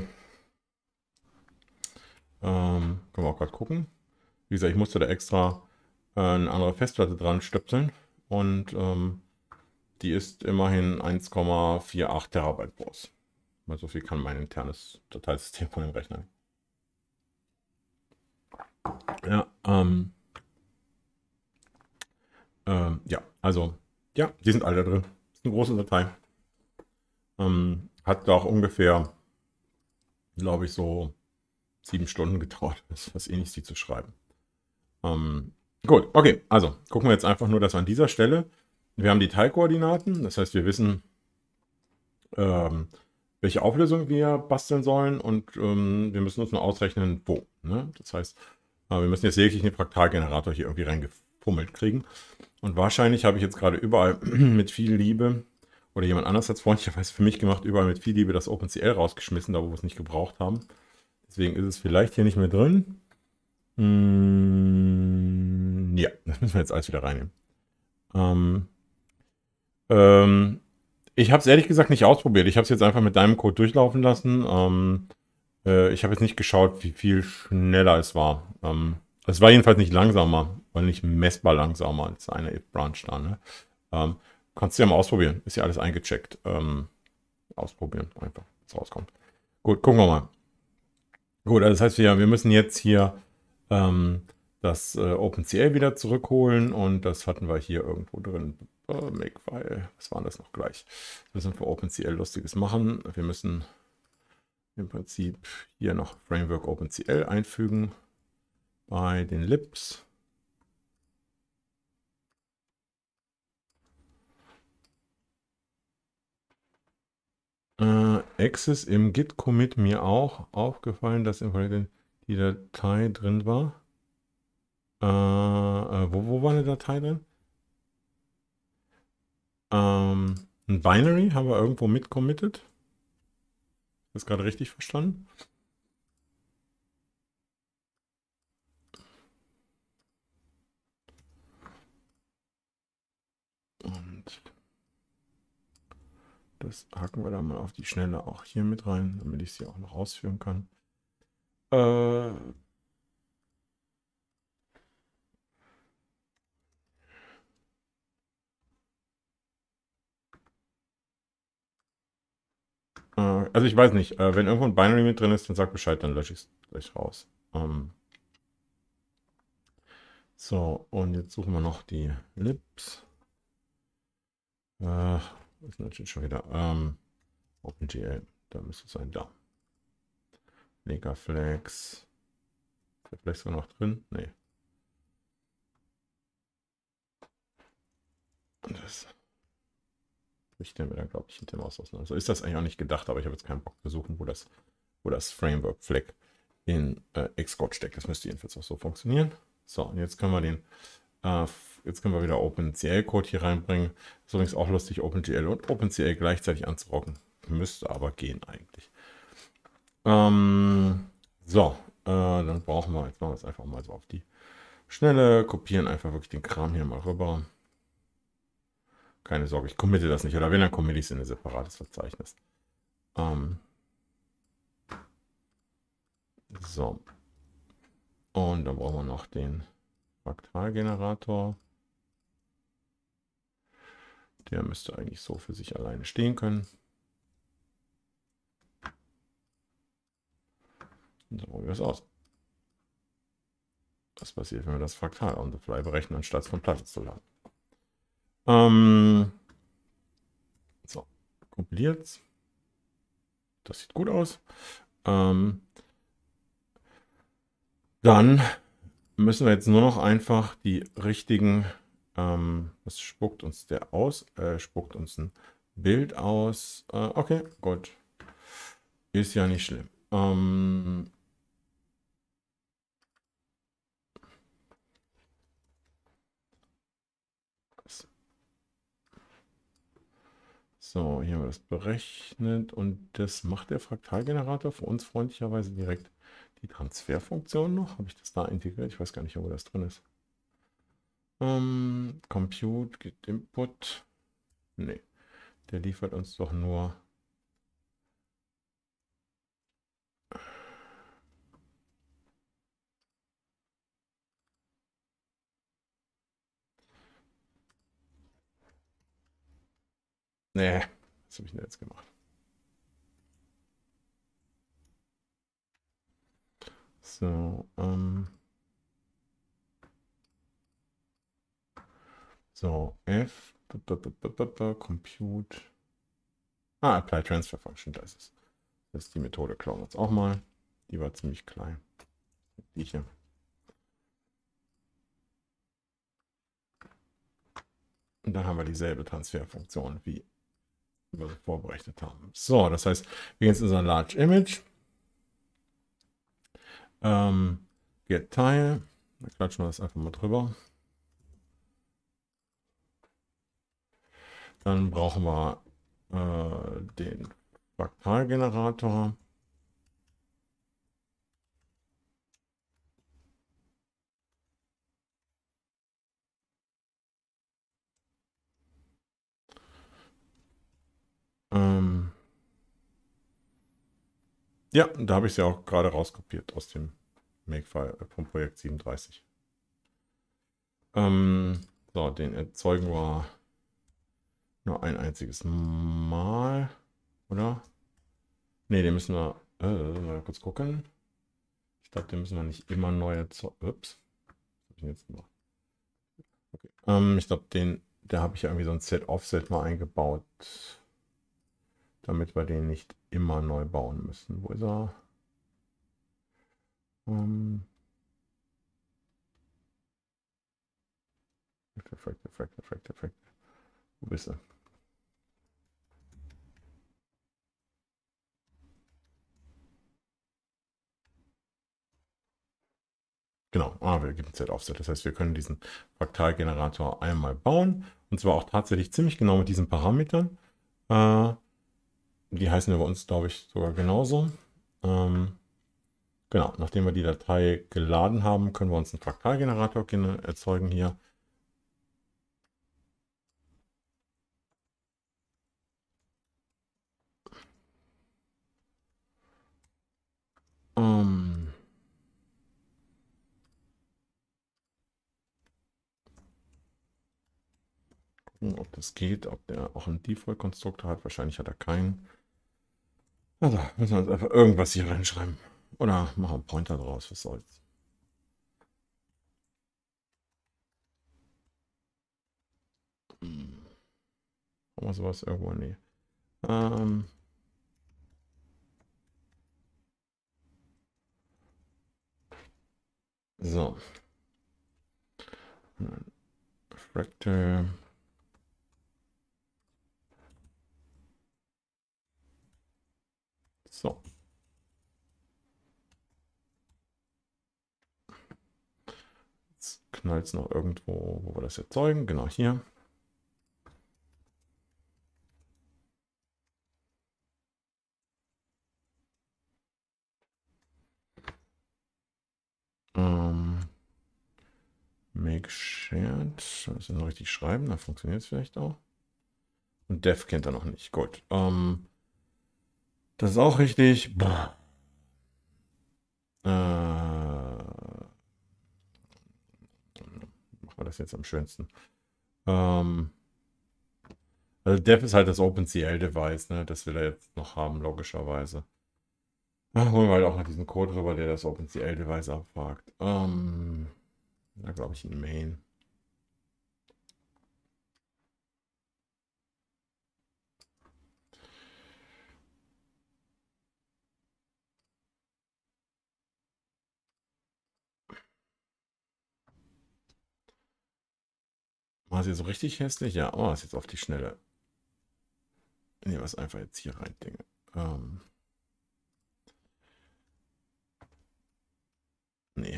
ähm, können wir auch gerade gucken. Wie gesagt, ich musste da extra äh, eine andere Festplatte dran stöpseln und ähm, die ist immerhin eins Komma achtzig Terabyte groß. Weil so viel kann mein internes Dateisystem von dem Rechner. Ja, ähm, ähm, ja, also, ja, die sind alle da drin. Ist eine große Datei. Ähm, hat auch ungefähr, glaube ich, so sieben Stunden gedauert, was ähnliches die zu schreiben. Ähm, gut, okay, also gucken wir jetzt einfach nur, dass wir an dieser Stelle, wir haben die Teilkoordinaten, das heißt, wir wissen, ähm, welche Auflösung wir basteln sollen und ähm, wir müssen uns nur ausrechnen, wo. Ne? Das heißt, äh, wir müssen jetzt lediglich einen Fraktalgenerator hier irgendwie reingefummelt kriegen. Und wahrscheinlich habe ich jetzt gerade überall mit viel Liebe, oder jemand anders hat es freundlicherweise für mich gemacht, überall mit viel Liebe das OpenCL rausgeschmissen, da wo wir es nicht gebraucht haben. Deswegen ist es vielleicht hier nicht mehr drin. Hm, ja, das müssen wir jetzt alles wieder reinnehmen. Ähm, ähm, ich habe es ehrlich gesagt nicht ausprobiert. Ich habe es jetzt einfach mit deinem Code durchlaufen lassen. Ähm, äh, ich habe jetzt nicht geschaut, wie viel schneller es war. Ähm, es war jedenfalls nicht langsamer, weil nicht messbar langsamer als eine if-Branch da. Ne? Ähm, kannst du ja mal ausprobieren. Ist ja alles eingecheckt. Ähm, ausprobieren, einfach, was rauskommt. Gut, gucken wir mal. Gut, also das heißt, wir, wir müssen jetzt hier ähm, das äh, OpenCL wieder zurückholen und das hatten wir hier irgendwo drin. Äh, Makefile, was war das noch gleich? Wir müssen für OpenCL Lustiges machen. Wir müssen im Prinzip hier noch Framework OpenCL einfügen bei den Libs. Äh, Access im Git-Commit mir auch aufgefallen, dass die Datei drin war. Äh, äh, wo, wo war eine Datei drin? Ähm, ein Binary haben wir irgendwo mitcommitted. Ist das gerade richtig verstanden? Und das hacken wir dann mal auf die Schnelle auch hier mit rein, damit ich sie auch noch ausführen kann. Äh, äh, also ich weiß nicht, äh, wenn irgendwo ein Binary mit drin ist, dann sag Bescheid, dann lösche ich es gleich raus. Ähm, so, und jetzt suchen wir noch die Lips. Äh, was ist denn jetzt schon wieder? Ähm, OpenGL, da müsste es sein, da. Megaflex. Ist der Flex sogar noch drin? Nee. Das richten wir dann, glaube ich, hinter aus auseinander. So ist das eigentlich auch nicht gedacht, aber ich habe jetzt keinen Bock zu suchen, wo das, wo das Framework Flag in äh, Xcode steckt. Das müsste jedenfalls auch so funktionieren. So, und jetzt können wir den, äh, jetzt können wir wieder OpenCL-Code hier reinbringen. Ist übrigens auch lustig, OpenGL und OpenCL gleichzeitig anzurocken. Müsste aber gehen eigentlich. Ähm, so, äh, dann brauchen wir, jetzt machen wir es einfach mal so auf die Schnelle, kopieren einfach wirklich den Kram hier mal rüber. Keine Sorge, ich committe das nicht. Oder wenn, dann committe ich es in ein separates Verzeichnis. Ähm, so. Und dann brauchen wir noch den Fraktalgenerator. Der müsste eigentlich so für sich alleine stehen können. Und so probieren wir es aus. Was passiert, wenn wir das Fraktal on the fly berechnen, anstatt von Platte zu laden? Ähm, so, kompiliert. Das sieht gut aus. Ähm, dann müssen wir jetzt nur noch einfach die richtigen, ähm, was spuckt uns der aus? Äh, spuckt uns ein Bild aus. Äh, okay, gut. Ist ja nicht schlimm. Ähm, so, hier haben wir das berechnet und das macht der Fraktalgenerator für uns freundlicherweise direkt die Transferfunktion noch. Habe ich das da integriert? Ich weiß gar nicht, wo das drin ist. Ähm, Compute, Get Input. Nee, der liefert uns doch nur. Nee, was habe ich denn jetzt gemacht? So, ähm. So, F, Compute. Ah, Apply Transfer Function, da ist es. Das ist die Methode, klauen wir uns auch mal. Die war ziemlich klein. Die hier. Und dann haben wir dieselbe Transferfunktion, wie wir sie vorberechnet haben. So, das heißt, wir gehen jetzt in unser Large Image. Ähm, Get Tile. Da klatschen wir das einfach mal drüber. Dann brauchen wir äh, den Fraktalgenerator. Ähm, ja, da habe ich sie auch gerade rauskopiert aus dem Makefile vom Projekt siebenunddreißig. Ähm, so, den erzeugen wir nur ein einziges Mal, oder? Ne, den müssen wir, äh, mal kurz gucken. Ich glaube, den müssen wir nicht immer neu erzeugen. Ups, was habe ich denn jetzt gemacht? Okay. Ähm, ich glaube, den, da habe ich ja irgendwie so ein Set-Offset mal eingebaut, damit wir den nicht immer neu bauen müssen. Wo ist er? Ähm, Effekt, Effekt, Effekt, Effekt. Wo bist du? Genau, ah, wir geben Z-Offset. Das heißt, wir können diesen Fraktalgenerator einmal bauen. Und zwar auch tatsächlich ziemlich genau mit diesen Parametern. Äh, die heißen ja bei uns, glaube ich, sogar genauso. Ähm, genau, nachdem wir die Datei geladen haben, können wir uns einen Fraktalgenerator erzeugen hier. Ähm, gucken, ob das geht, ob der auch einen Default-Konstruktor hat. Wahrscheinlich hat er keinen. Also müssen wir uns einfach irgendwas hier reinschreiben. Oder machen einen Pointer draus, was soll's. Hm. Haben wir sowas irgendwo? Nee. Ähm. So. Fractal. So. Jetzt knallt es noch irgendwo, wo wir das erzeugen. Genau hier. Ähm. Make shared. Das ist noch richtig schreiben, dann funktioniert es vielleicht auch. Und Dev kennt er noch nicht. Gut. Ähm, das ist auch richtig. Boah. Äh, machen wir das jetzt am schönsten. Ähm, also Dev ist halt das OpenCL-Device, ne? Das will er jetzt noch haben, logischerweise. Da holen wir halt auch noch diesen Code rüber, der das OpenCL-Device abfragt. Ähm, da glaube ich ein Main. War sie so richtig hässlich? Ja, oh, ist jetzt auf die Schnelle. Nehmen wir es einfach jetzt hier rein, Dinge. Ähm, nee.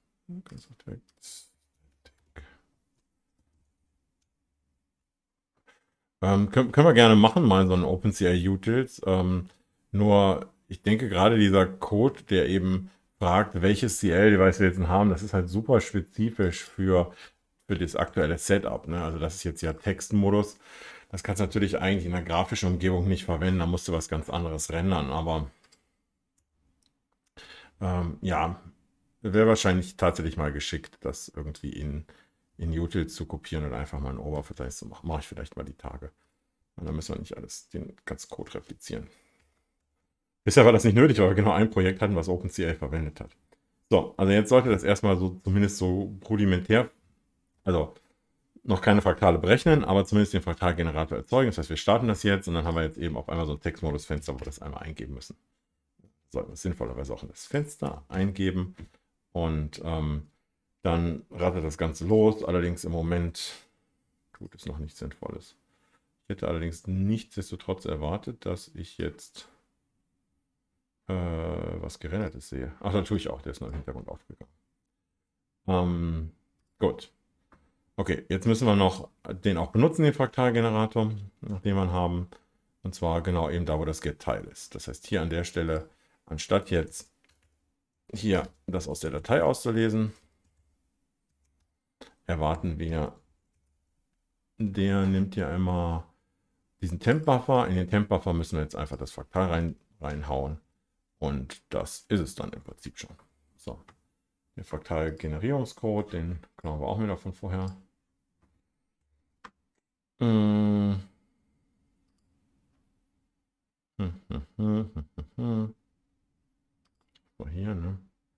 Ähm, können, können wir gerne machen, mal so ein OpenCL-Utils. Ähm, nur, ich denke gerade dieser Code, der eben fragt, welches C L-Device wir jetzt haben, das ist halt super spezifisch für, für das aktuelle Setup. Ne? Also das ist jetzt ja Textmodus. Das kannst du natürlich eigentlich in der grafischen Umgebung nicht verwenden. Da musst du was ganz anderes rendern. Aber ähm, ja, wäre wahrscheinlich tatsächlich mal geschickt, das irgendwie in, in Utils zu kopieren und einfach mal ein Oberverzeichnis zu machen. Mache ich vielleicht mal die Tage. Und dann müssen wir nicht alles, den ganzen Code replizieren. Bisher war das nicht nötig, weil wir genau ein Projekt hatten, was OpenCL verwendet hat. So, also jetzt sollte das erstmal so zumindest so rudimentär, also noch keine Fraktale berechnen, aber zumindest den Fraktalgenerator erzeugen. Das heißt, wir starten das jetzt und dann haben wir jetzt eben auf einmal so ein Textmodus-Fenster, wo wir das einmal eingeben müssen. Sollten wir sinnvollerweise auch in das Fenster eingeben und ähm, dann rattert das Ganze los. Allerdings im Moment tut es noch nichts Sinnvolles. Ich hätte allerdings nichtsdestotrotz erwartet, dass ich jetzt äh, was Gerendertes sehe. Ach, da tue ich auch. Der ist noch im Hintergrund aufgegangen. Ähm, gut. Okay, jetzt müssen wir noch den auch benutzen, den Fraktalgenerator, nachdem wir ihn haben. Und zwar genau eben da, wo das Get-Teil ist. Das heißt, hier an der Stelle, anstatt jetzt hier das aus der Datei auszulesen, erwarten wir, der nimmt hier einmal diesen Temp-Buffer. In den Temp-Buffer müssen wir jetzt einfach das Fraktal rein, reinhauen. Und das ist es dann im Prinzip schon. So, der Fraktal-Generierungscode, den klauen wir auch wieder von vorher. Hm. Hm, hm, hm, hm, hm. So, hier, ne?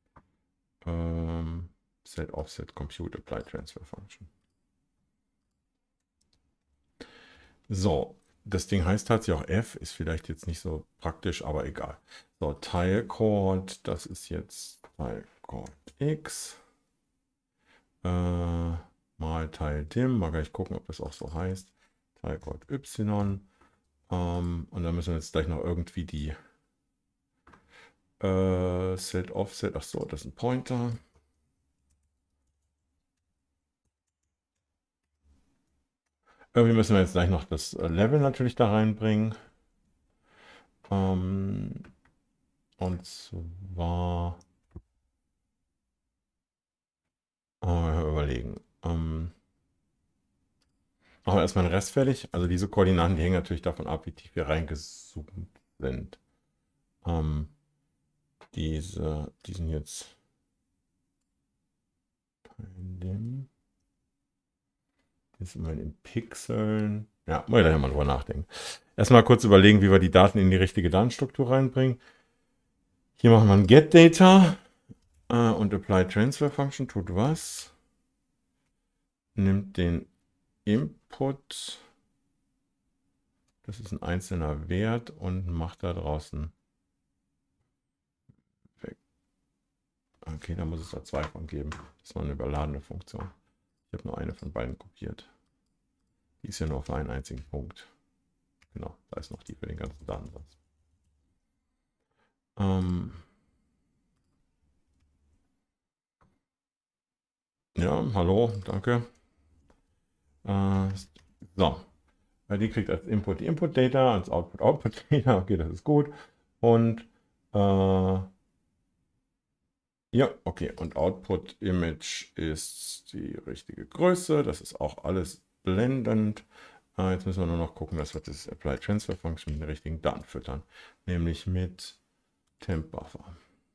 Ähm, Set Offset Compute Apply Transfer Function. So, das Ding heißt tatsächlich auch F, ist vielleicht jetzt nicht so praktisch, aber egal. So, Teilcode, das ist jetzt Teilcode X. Äh, mal Teil Dim, mal gleich gucken, ob das auch so heißt. Teilcode Y. Ähm, und dann müssen wir jetzt gleich noch irgendwie die äh, Set Offset, ach so, das ist ein Pointer. Irgendwie müssen wir jetzt gleich noch das Level natürlich da reinbringen. Ähm, und zwar äh, überlegen. Ähm, machen wir erstmal den Rest fertig. Also diese Koordinaten, die hängen natürlich davon ab, wie tief wir reingezoomt sind. Ähm, diese, die sind jetzt Ist immer in Pixeln. Ja, muss ich da mal drüber nachdenken. Erstmal kurz überlegen, wie wir die Daten in die richtige Datenstruktur reinbringen. Hier machen wir ein getData äh, und apply transfer function tut was? Nimmt den Input, das ist ein einzelner Wert, und macht da draußen weg. Okay, da muss es da zwei von geben. Das ist mal eine überladene Funktion. Ich habe nur eine von beiden kopiert. Die ist ja nur auf einen einzigen Punkt. Genau, da ist noch die für den ganzen Datensatz. Ähm ja, hallo, danke. Äh, so, die kriegt als Input die Input-Data, als Output Output-Data. Okay, das ist gut. Und äh, ja, okay, und Output Image ist die richtige Größe. Das ist auch alles blendend. Äh, jetzt müssen wir nur noch gucken, dass wir das Apply Transfer Function mit den richtigen Daten füttern, nämlich mit Temp Buffer.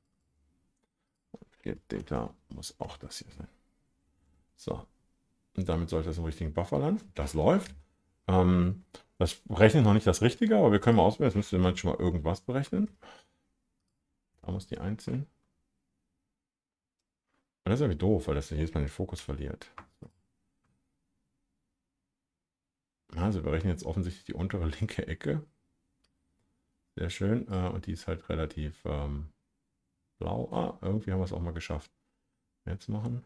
getData muss auch das hier sein. So, und damit sollte das im richtigen Buffer landen. Das läuft. Ähm, das berechnet noch nicht das Richtige, aber wir können mal ausprobieren. Jetzt müsste manchmal irgendwas berechnen. Da muss die einzeln. Und das ist irgendwie doof, weil das jedes Mal den Fokus verliert. Also wir berechnen jetzt offensichtlich die untere linke Ecke. Sehr schön. Und die ist halt relativ ähm, blau. Ah, irgendwie haben wir es auch mal geschafft. Jetzt machen.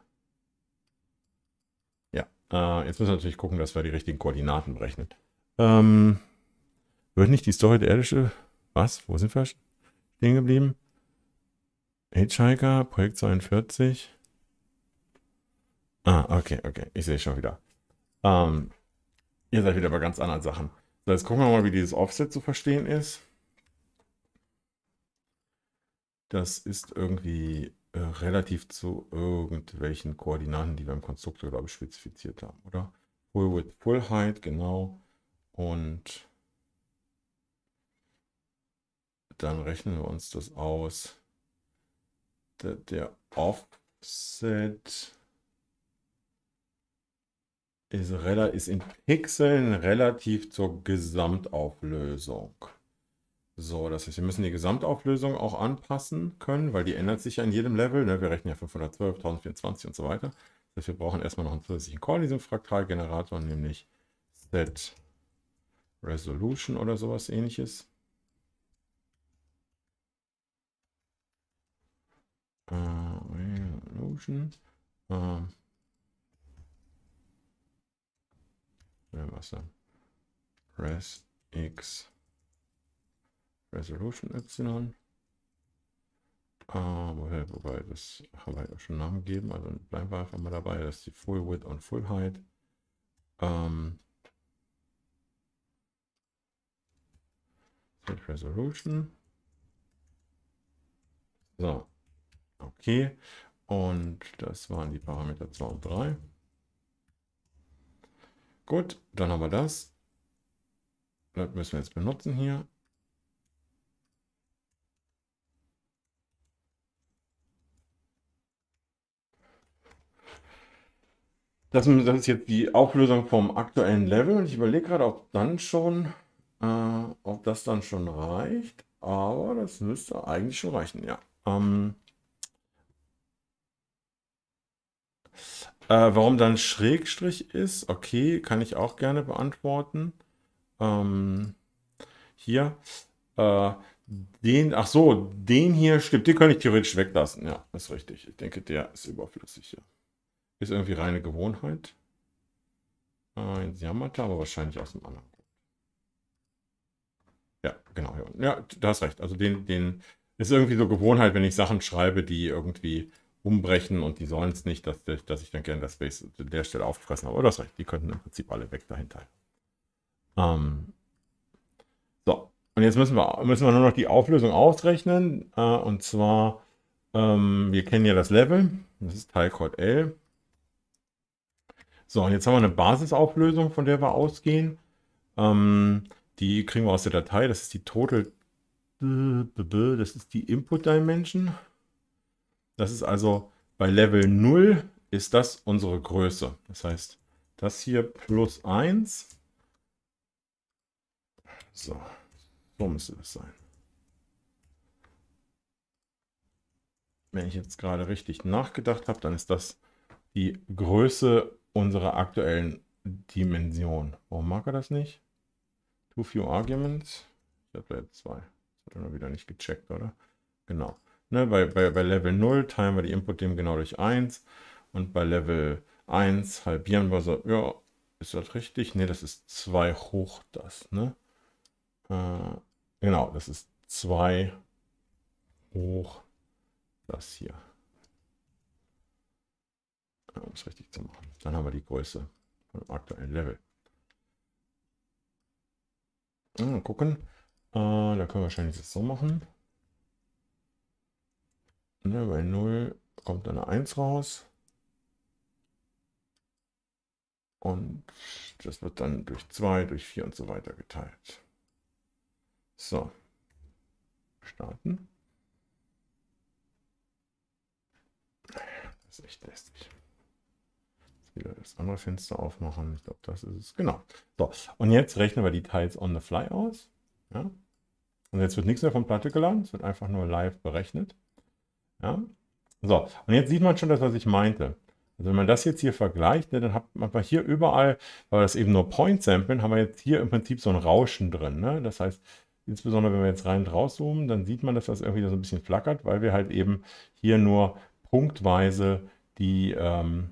Ja, äh, jetzt müssen wir natürlich gucken, dass wir die richtigen Koordinaten berechnen. Ähm, wird nicht die Story der irdische... Was? Wo sind wir stehen geblieben? Hitchhiker, Projekt zweiundvierzig. Ah, okay, okay. Ich sehe schon wieder. Ähm, ihr seid wieder bei ganz anderen Sachen. So, jetzt gucken wir mal, wie dieses Offset zu verstehen ist. Das ist irgendwie äh, relativ zu irgendwelchen Koordinaten, die wir im Konstruktor, glaube ich, spezifiziert haben, oder? Full Width, Full Height, genau. Und dann rechnen wir uns das aus. Der, der Offset ist, ist in Pixeln relativ zur Gesamtauflösung. So, das heißt, wir müssen die Gesamtauflösung auch anpassen können, weil die ändert sich ja in jedem Level. Ne? Wir rechnen ja fünfhundertzwölf, tausendvierundzwanzig und so weiter. Das heißt, wir brauchen erstmal noch einen zusätzlichen Call in diesem Fraktalgenerator, nämlich Set Resolution oder sowas ähnliches. Uh, Resolution. Uh, was dann? Res X Resolution Y. Ah, woher, wobei, das haben wir ja schon Namen gegeben, also bleiben wir einfach mal dabei. Das ist die Full Width und Full Height. Ähm, Set Resolution. So, okay. Und das waren die Parameter zwei und drei. Gut, dann haben wir das. Das müssen wir jetzt benutzen hier. Das, das ist jetzt die Auflösung vom aktuellen Level und ich überlege gerade, ob dann schon, äh, ob das dann schon reicht. Aber das müsste eigentlich schon reichen, ja. Ähm, äh, warum dann Schrägstrich ist, okay, kann ich auch gerne beantworten. Ähm, hier, äh, den, ach so, den hier stimmt, den kann ich theoretisch weglassen. Ja, ist richtig. Ich denke, der ist überflüssig hier. Ist irgendwie reine Gewohnheit. Ein Jammerte, aber wahrscheinlich aus dem anderen. Ja, genau. Ja, da hast recht. Also den, den ist irgendwie so Gewohnheit, wenn ich Sachen schreibe, die irgendwie umbrechen und die sollen es nicht, dass, dass ich dann gerne das Space an der Stelle aufgefressen habe. Aber du hast recht, die könnten im Prinzip alle weg dahinter. Ähm, so, und jetzt müssen wir, müssen wir nur noch die Auflösung ausrechnen. Äh, und zwar, ähm, wir kennen ja das Level. Das ist Teilcode L. So, und jetzt haben wir eine Basisauflösung, von der wir ausgehen. Ähm, die kriegen wir aus der Datei. Das ist die Total, das ist die Input Dimension. Das ist also bei Level null ist das unsere Größe. Das heißt, Das hier plus eins. So, so müsste das sein. Wenn ich jetzt gerade richtig nachgedacht habe, dann ist das die Größe unserer aktuellen Dimension. Warum mag er das nicht? Too few arguments. Ich habe da jetzt zwei. Das hat er noch wieder nicht gecheckt, oder? Genau. Ne, bei, bei, bei Level null teilen wir die Input-Dem genau durch eins. Und bei Level eins halbieren wir so. Ja, ist das richtig? Ne, das ist zwei hoch das. Ne? Äh, genau, das ist zwei hoch das hier. Ja, um es richtig zu machen. Dann haben wir die Größe vom aktuellen Level. Mal gucken. Äh, da können wir wahrscheinlich das so machen. Ne, bei null kommt eine eins raus. Und das wird dann durch zwei, durch vier und so weiter geteilt. So. Starten. Das ist echt lästig. Jetzt wieder das andere Fenster aufmachen. Ich glaube, das ist es. Genau. So. Und jetzt rechnen wir die Teils on the fly aus. Ja. Und jetzt wird nichts mehr von Platte geladen. Es wird einfach nur live berechnet. Ja. So. Und jetzt sieht man schon das, was ich meinte. Also wenn man das jetzt hier vergleicht, ne, dann hat man hier überall, weil wir das eben nur Point samplen, haben wir jetzt hier im Prinzip so ein Rauschen drin. Ne? Das heißt, insbesondere wenn wir jetzt rein und rauszoomen, dann sieht man, dass das irgendwie so ein bisschen flackert, weil wir halt eben hier nur punktweise die, ähm,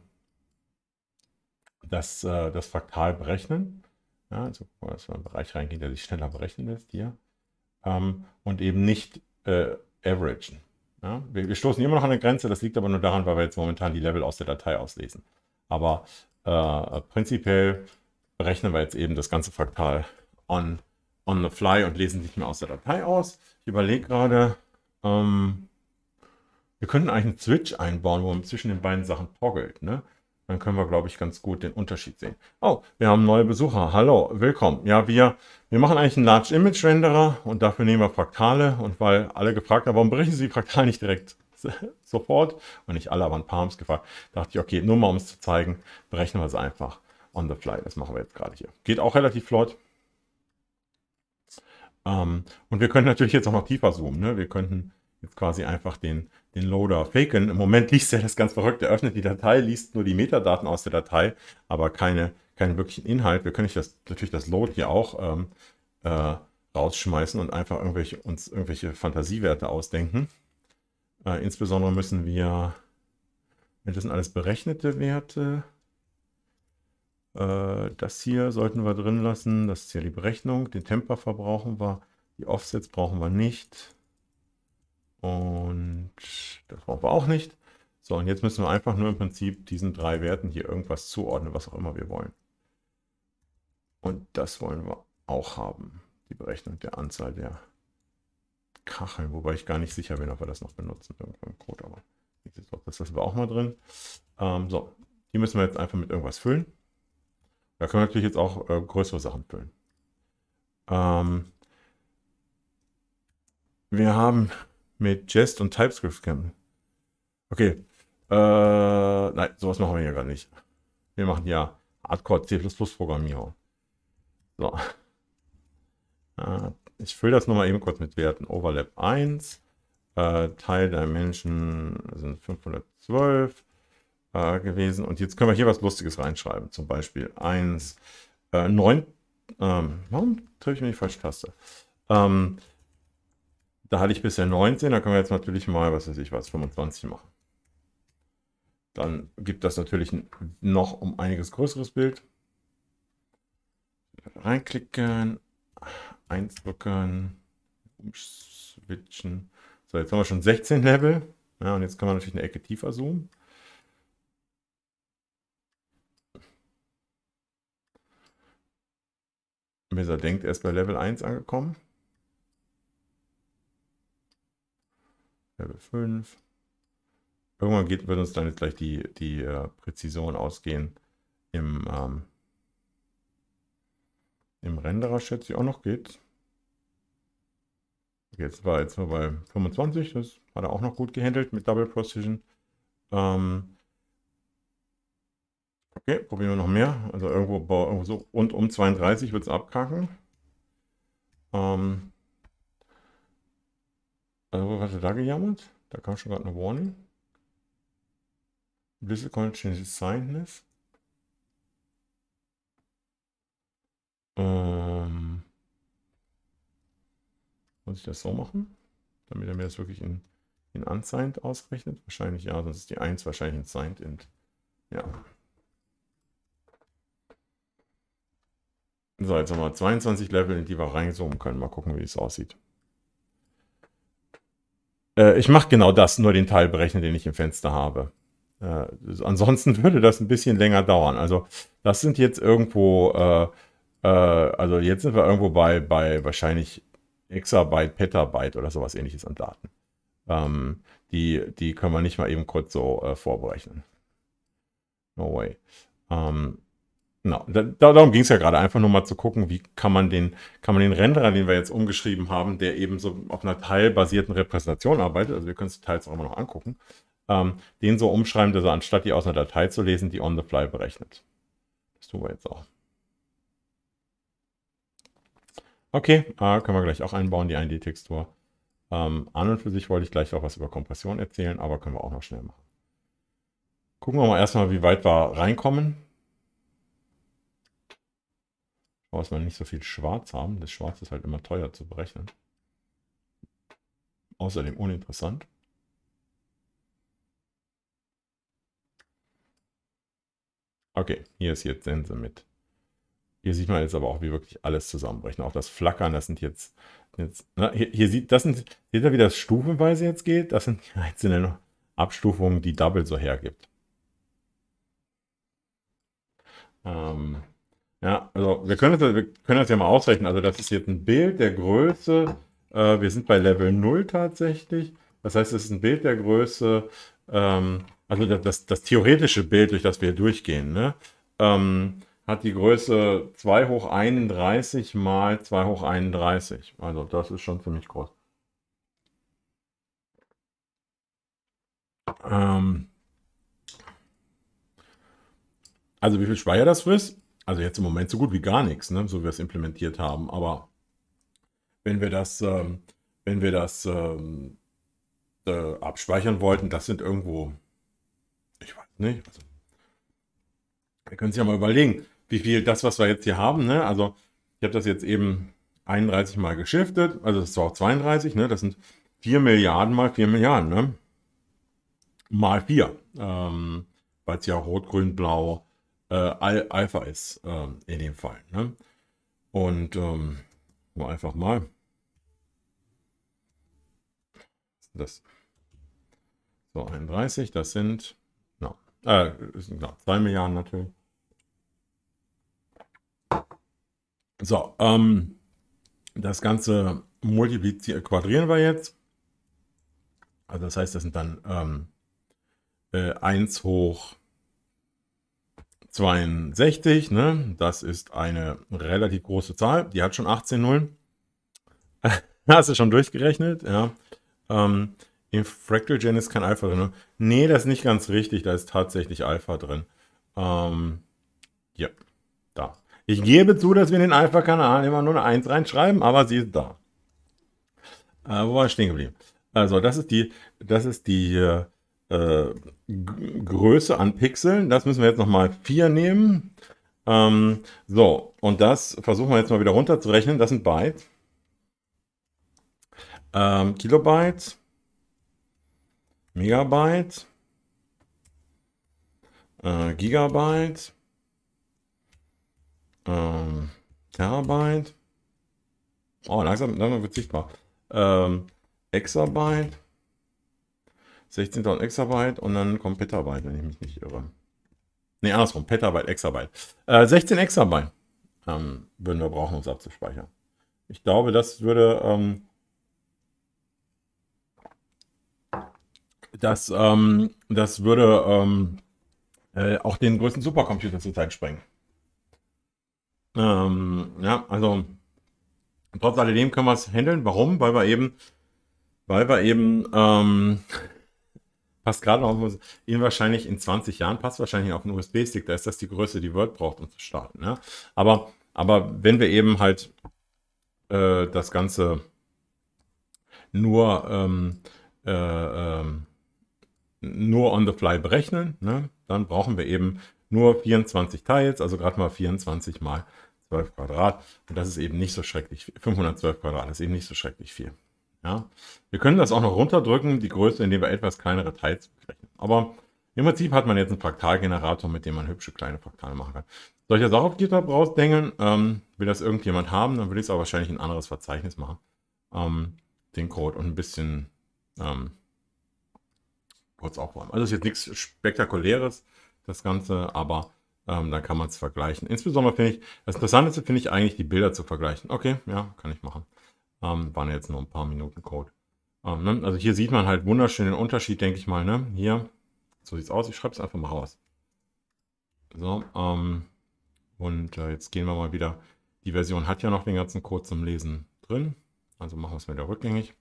das, äh, das Fraktal berechnen. Ja, also dass wir in einen Bereich reingehen, der sich schneller berechnen lässt hier. Ähm, und eben nicht äh, averagen. Ja, wir, wir stoßen immer noch an eine Grenze, das liegt aber nur daran, weil wir jetzt momentan die Level aus der Datei auslesen. Aber äh, prinzipiell berechnen wir jetzt eben das ganze Fraktal on, on the fly und lesen nicht mehr aus der Datei aus. Ich überlege gerade, ähm, wir könnten eigentlich einen Switch einbauen, wo man zwischen den beiden Sachen toggelt. Ne? Dann können wir, glaube ich, ganz gut den Unterschied sehen. Oh, wir haben neue Besucher. Hallo, willkommen. Ja, wir, wir machen eigentlich einen Large Image Renderer und dafür nehmen wir Fraktale. Und weil alle gefragt haben, warum berechnen Sie die Fraktale nicht direkt sofort? Und nicht alle, aber ein paar haben es gefragt. Dachte ich, okay, nur mal um es zu zeigen, berechnen wir es einfach on the fly. Das machen wir jetzt gerade hier. Geht auch relativ flott. Ähm, und wir können natürlich jetzt auch noch tiefer zoomen. Ne? Wir könnten jetzt quasi einfach den, den Loader faken. Im Moment liest er das ganz verrückt. Er öffnet die Datei, liest nur die Metadaten aus der Datei, aber keine, keinen wirklichen Inhalt. Wir können das, natürlich das Load hier auch ähm, äh, rausschmeißen und einfach irgendwelche, uns irgendwelche Fantasiewerte ausdenken. Äh, insbesondere müssen wir, das sind alles berechnete Werte. Äh, das hier sollten wir drin lassen. Das ist ja die Berechnung. Den Temper verbrauchen wir. Die Offsets brauchen wir nicht. Und das brauchen wir auch nicht. So, und jetzt müssen wir einfach nur im Prinzip diesen drei Werten hier irgendwas zuordnen, was auch immer wir wollen. Und das wollen wir auch haben. Die Berechnung der Anzahl der Kacheln. Wobei ich gar nicht sicher bin, ob wir das noch benutzen irgendwo im Code. Aber das lassen wir auch mal drin. Ähm, so, die müssen wir jetzt einfach mit irgendwas füllen. Da können wir natürlich jetzt auch äh, größere Sachen füllen. Ähm, wir haben mit Jest und TypeScript kämpfen. Okay. Äh, nein, sowas machen wir hier gar nicht. Wir machen ja Hardcore C plus plus Programmierung. So. Äh, ich fülle das nochmal eben kurz mit Werten. Overlap eins. Äh, Teil Dimension sind fünfhundertzwölf äh, gewesen. Und jetzt können wir hier was Lustiges reinschreiben. Zum Beispiel eins, äh, neun. Ähm, warum drücke ich mir die falsche Taste? Ähm, Da hatte ich bisher neunzehn, da können wir jetzt natürlich mal, was weiß ich was, fünfundzwanzig machen. Dann gibt das natürlich noch um einiges größeres Bild. Reinklicken, eins drücken, umswitchen. So, jetzt haben wir schon sechzehn Level. Ja, und jetzt können wir natürlich eine Ecke tiefer zoomen. Bis er denkt, er ist bei Level eins angekommen. Level fünf. Irgendwann geht, wird uns dann jetzt gleich die, die äh, Präzision ausgehen. Im, ähm, im Renderer schätze ich auch noch geht. Jetzt war jetzt mal bei fünfundzwanzig, das hat er auch noch gut gehandelt mit Double Precision. Ähm, Okay, probieren wir noch mehr. Also irgendwo, irgendwo so rund um zweiunddreißig wird es abkacken. Ähm, also was hat er da gejammert? Da kam schon gerade eine Warning. Blizzard Connection Signness. Ähm, muss ich das so machen? Damit er mir das wirklich in, in Unsigned ausrechnet? Wahrscheinlich ja, sonst ist die eins wahrscheinlich ein Signed int. Ja. So, jetzt haben wir zweiundzwanzig Level, in die wir reinzoomen können. Mal gucken, wie es aussieht. Äh, ich mache genau das, nur den Teil berechnen, den ich im Fenster habe. Äh, ansonsten würde das ein bisschen länger dauern. Also das sind jetzt irgendwo, äh, äh, also jetzt sind wir irgendwo bei, bei wahrscheinlich Exabyte, Petabyte oder sowas ähnliches an Daten. Ähm, die, die können wir nicht mal eben kurz so äh, vorberechnen. No way. Ähm, no, da, darum ging es ja gerade, einfach nur mal zu gucken, wie kann man den, kann man den Renderer, den wir jetzt umgeschrieben haben, der eben so auf einer teilbasierten Repräsentation arbeitet, also wir können es Details auch immer noch angucken, ähm, den so umschreiben, dass er anstatt die aus einer Datei zu lesen, die on the fly berechnet. Das tun wir jetzt auch. Okay, äh, können wir gleich auch einbauen, die eins D-Textur. Ähm, an und für sich wollte ich gleich auch was über Kompression erzählen, aber können wir auch noch schnell machen. Gucken wir mal erstmal, wie weit wir reinkommen. Aber dass wir nicht so viel Schwarz haben. Das Schwarz ist halt immer teuer zu berechnen. Außerdem uninteressant. Okay, hier ist jetzt Sense mit. Hier sieht man jetzt aber auch, wie wirklich alles zusammenbrechen. Auch das Flackern, das sind jetzt, jetzt na, hier, hier sieht, das sind, seht ihr, wie das stufenweise jetzt geht? Das sind die einzelnen Abstufungen, die Double so hergibt. Ähm, ja, also wir können, das, wir können das ja mal ausrechnen. Also das ist jetzt ein Bild der Größe. Äh, wir sind bei Level null tatsächlich. Das heißt, es ist ein Bild der Größe, ähm, also das, das, das theoretische Bild, durch das wir durchgehen, ne? ähm, hat die Größe zwei hoch einunddreißig mal zwei hoch einunddreißig. Also das ist schon ziemlich groß. Ähm, also wie viel Speicher das frisst? Also jetzt im Moment so gut wie gar nichts, ne? So wie wir es implementiert haben. Aber wenn wir das, ähm, wenn wir das ähm, äh, abspeichern wollten, das sind irgendwo, ich weiß nicht, also, wir können sich ja mal überlegen, wie viel das, was wir jetzt hier haben, ne? Also ich habe das jetzt eben einunddreißig mal geschiftet, also das ist zwar auch zweiunddreißig, ne? Das sind vier Milliarden mal vier Milliarden, ne? Mal vier, ähm, weil es ja rot, grün, blau äh, Al Alpha ist äh, in dem Fall, ne? Und ähm, einfach mal das so einunddreißig, das sind no, äh, no, zwei Milliarden natürlich. So, ähm, das Ganze multiplizieren, quadrieren wir jetzt. Also das heißt, das sind dann ähm, äh, eins hoch zweiundsechzig. Ne? Das ist eine relativ große Zahl. Die hat schon achtzehn Nullen. Hast du schon durchgerechnet? Ja. Ähm, Im FractalGen ist kein Alpha drin. Nee, das ist nicht ganz richtig. Da ist tatsächlich Alpha drin. Ähm, ja, da. Ich gebe zu, dass wir in den Alpha-Kanal immer nur eine eins reinschreiben, aber sie ist da. Äh, wo war ich stehen geblieben? Also, das ist die, das ist die äh, Größe an Pixeln. Das müssen wir jetzt nochmal vier nehmen. Ähm, so, und das versuchen wir jetzt mal wieder runterzurechnen. Das sind Byte. Ähm, Kilobyte. Megabyte. Äh, Gigabyte. Ähm, Terabyte. Oh, langsam, langsam wird sichtbar. Ähm, Exabyte. sechzehntausend Exabyte und dann kommt Petabyte, wenn ich mich nicht irre. Ne, andersrum, Petabyte, Exabyte. Äh, sechzehn Exabyte ähm, würden wir brauchen, um es abzuspeichern. Ich glaube, das würde ähm, das, ähm, das würde ähm, äh, auch den größten Supercomputer zurzeit sprengen. Ähm, ja, also trotz alledem können wir es handeln. Warum? Weil wir eben, weil wir eben ähm, passt gerade noch, Ihnen wahrscheinlich in zwanzig Jahren passt wahrscheinlich auf einen U S B-Stick, da ist das die Größe, die Word braucht, um zu starten. Ne? Aber, aber wenn wir eben halt äh, das Ganze nur, ähm, äh, ähm, nur on the fly berechnen, ne? Dann brauchen wir eben nur vierundzwanzig Teils, also gerade mal vierundzwanzig mal zwölf Quadrat. Und das ist eben nicht so schrecklich viel. fünfhundertzwölf Quadrat ist eben nicht so schrecklich viel. Ja? Wir können das auch noch runterdrücken, die Größe, indem wir etwas kleinere Teils berechnen. Aber im Prinzip hat man jetzt einen Fraktalgenerator, mit dem man hübsche kleine Fraktale machen kann. Soll ich das auch auf GitHub rausdengeln? Ähm, will das irgendjemand haben, dann würde ich es auch wahrscheinlich in ein anderes Verzeichnis machen. Ähm, den Code und ein bisschen ähm, kurz aufräumen. Also ist jetzt nichts Spektakuläres, das Ganze, aber ähm, dann kann man es vergleichen. Insbesondere finde ich, das Interessanteste finde ich eigentlich, die Bilder zu vergleichen. Okay, ja, kann ich machen. Ähm, waren jetzt nur ein paar Minuten Code. Ähm, ne? Also hier sieht man halt wunderschön den Unterschied, denke ich mal. Ne? Hier, so sieht es aus. Ich schreibe es einfach mal raus. So, ähm, und äh, jetzt gehen wir mal wieder. Die Version hat ja noch den ganzen Code zum Lesen drin. Also machen wir es wieder rückgängig.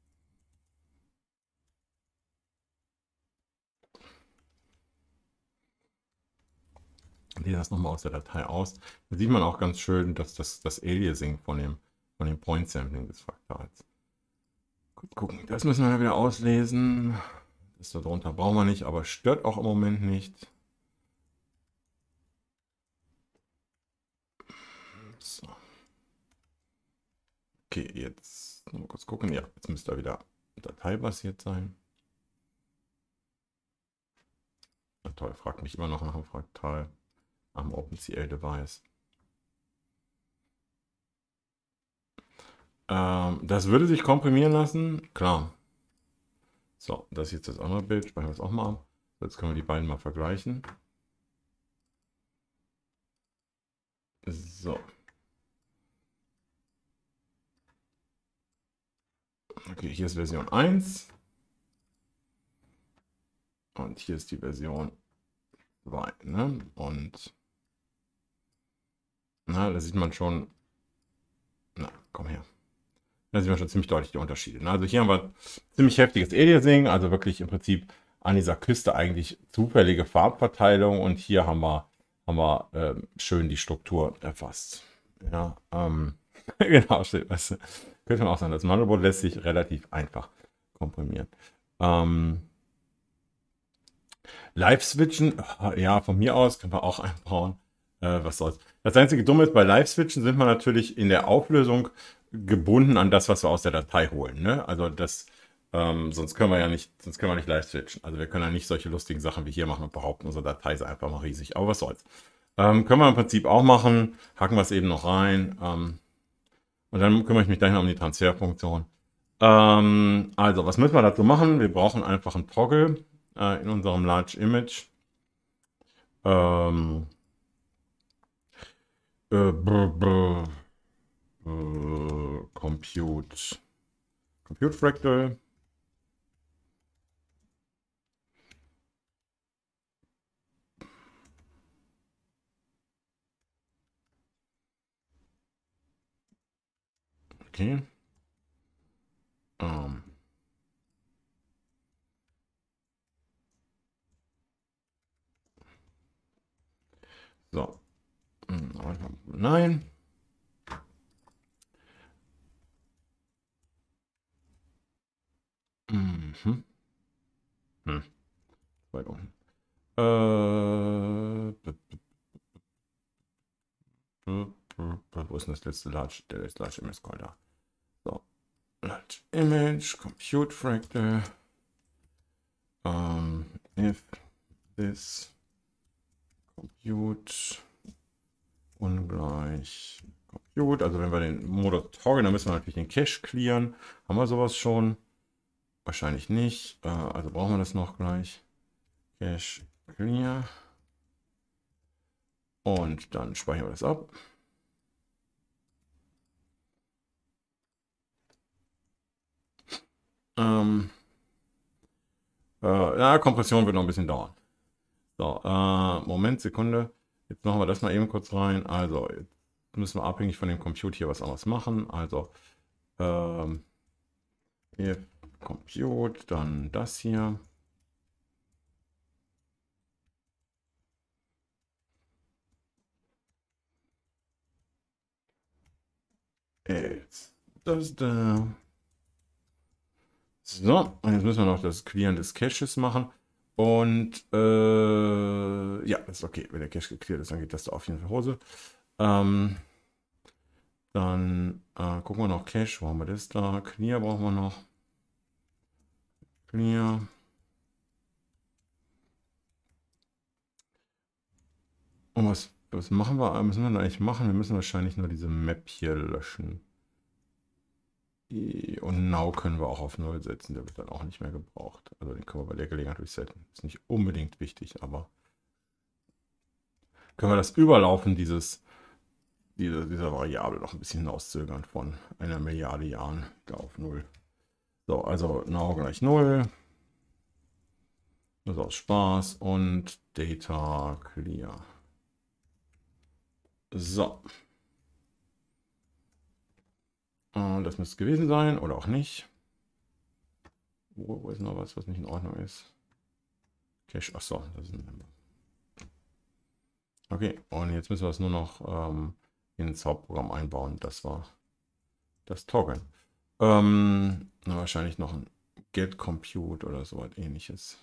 Lese das nochmal aus der Datei aus. Da sieht man auch ganz schön, dass das, das Aliasing von dem, von dem Point Sampling des Fraktals. Gut gucken, das müssen wir wieder auslesen. Das da drunter brauchen wir nicht, aber stört auch im Moment nicht. So. Okay, jetzt mal kurz gucken. Ja, jetzt müsste er wieder dateibasiert sein. Na toll, fragt mich immer noch nach dem Fraktal am OpenCL-Device. Ähm, das würde sich komprimieren lassen, klar. So, das ist jetzt das andere Bild, speichern wir es auch mal ab. Jetzt können wir die beiden mal vergleichen. So. Okay, hier ist Version eins. Und hier ist die Version zwei. Ne? Und na, da sieht man schon. Na, komm her. Da sieht man schon ziemlich deutlich die Unterschiede. Ne? Also hier haben wir ziemlich heftiges Aliasing, also wirklich im Prinzip an dieser Küste eigentlich zufällige Farbverteilung. Und hier haben wir, haben wir äh, schön die Struktur erfasst. Ja, ähm, genau, steht, weißt du, könnte man auch sagen, das Motherboard lässt sich relativ einfach komprimieren. Ähm, Live-Switchen, ja, von mir aus können wir auch einbauen. Äh, was soll's. Das einzige Dumme ist, bei Live-Switchen sind wir natürlich in der Auflösung gebunden an das, was wir aus der Datei holen. Ne? Also das, ähm, sonst können wir ja nicht, sonst können wir nicht Live-Switchen. Also wir können ja nicht solche lustigen Sachen wie hier machen und behaupten, unsere Datei ist einfach mal riesig. Aber was soll's. Ähm, können wir im Prinzip auch machen. Hacken wir es eben noch rein. Ähm, und dann kümmere ich mich gleich noch um die Transferfunktion. Ähm, also, was müssen wir dazu machen? Wir brauchen einfach einen Toggle äh, in unserem Large Image. Ähm, äh, brr, brr, äh, Compute. Compute Fractal. Okay. Ähm. So. Nein. Mhm. Hm. Weit unten. Äh. Wo ist denn das letzte Large? Der ist Large Image Call da. So. Large Image, Compute Fractal. Um, if this compute ungleich compute, also wenn wir den Modus toggeln, dann müssen wir natürlich den Cache clearen. Haben wir sowas schon? Wahrscheinlich nicht. Äh, also brauchen wir das noch gleich. Cache clear. Und dann speichern wir das ab. Ähm, äh, ja, Kompression wird noch ein bisschen dauern. So, äh, Moment, Sekunde. Jetzt machen wir das mal eben kurz rein. Also, jetzt müssen wir abhängig von dem Compute hier was anderes machen. Also, ähm, if compute, dann das hier. Jetzt das da. So, und jetzt müssen wir noch das Clearen des Caches machen. Und äh, ja, das ist okay. Wenn der Cache gecleart ist, dann geht das da auf jeden Fall Hose. Ähm, dann äh, gucken wir noch Cache. Wo haben wir das da? Clear brauchen wir noch. Clear. Und was, was machen wir? Müssen wir da eigentlich machen? Wir müssen wahrscheinlich nur diese Map hier löschen. Und Now können wir auch auf null setzen. Der wird dann auch nicht mehr gebraucht. Also den können wir bei der Gelegenheit resetten. Ist nicht unbedingt wichtig, aber können wir das Überlaufen dieses, dieser, dieser Variable noch ein bisschen hinauszögern von einer Milliarde Jahren auf null. So, also Now gleich null. Das ist aus Spaß und Data Clear. So. Und das müsste gewesen sein oder auch nicht. Wo, wo ist noch was, was nicht in Ordnung ist? Cache, achso, das ist ein. Okay, und jetzt müssen wir es nur noch ähm, ins Hauptprogramm einbauen. Das war das Toggeln. Ähm, na, wahrscheinlich noch ein Get Compute oder so was ähnliches.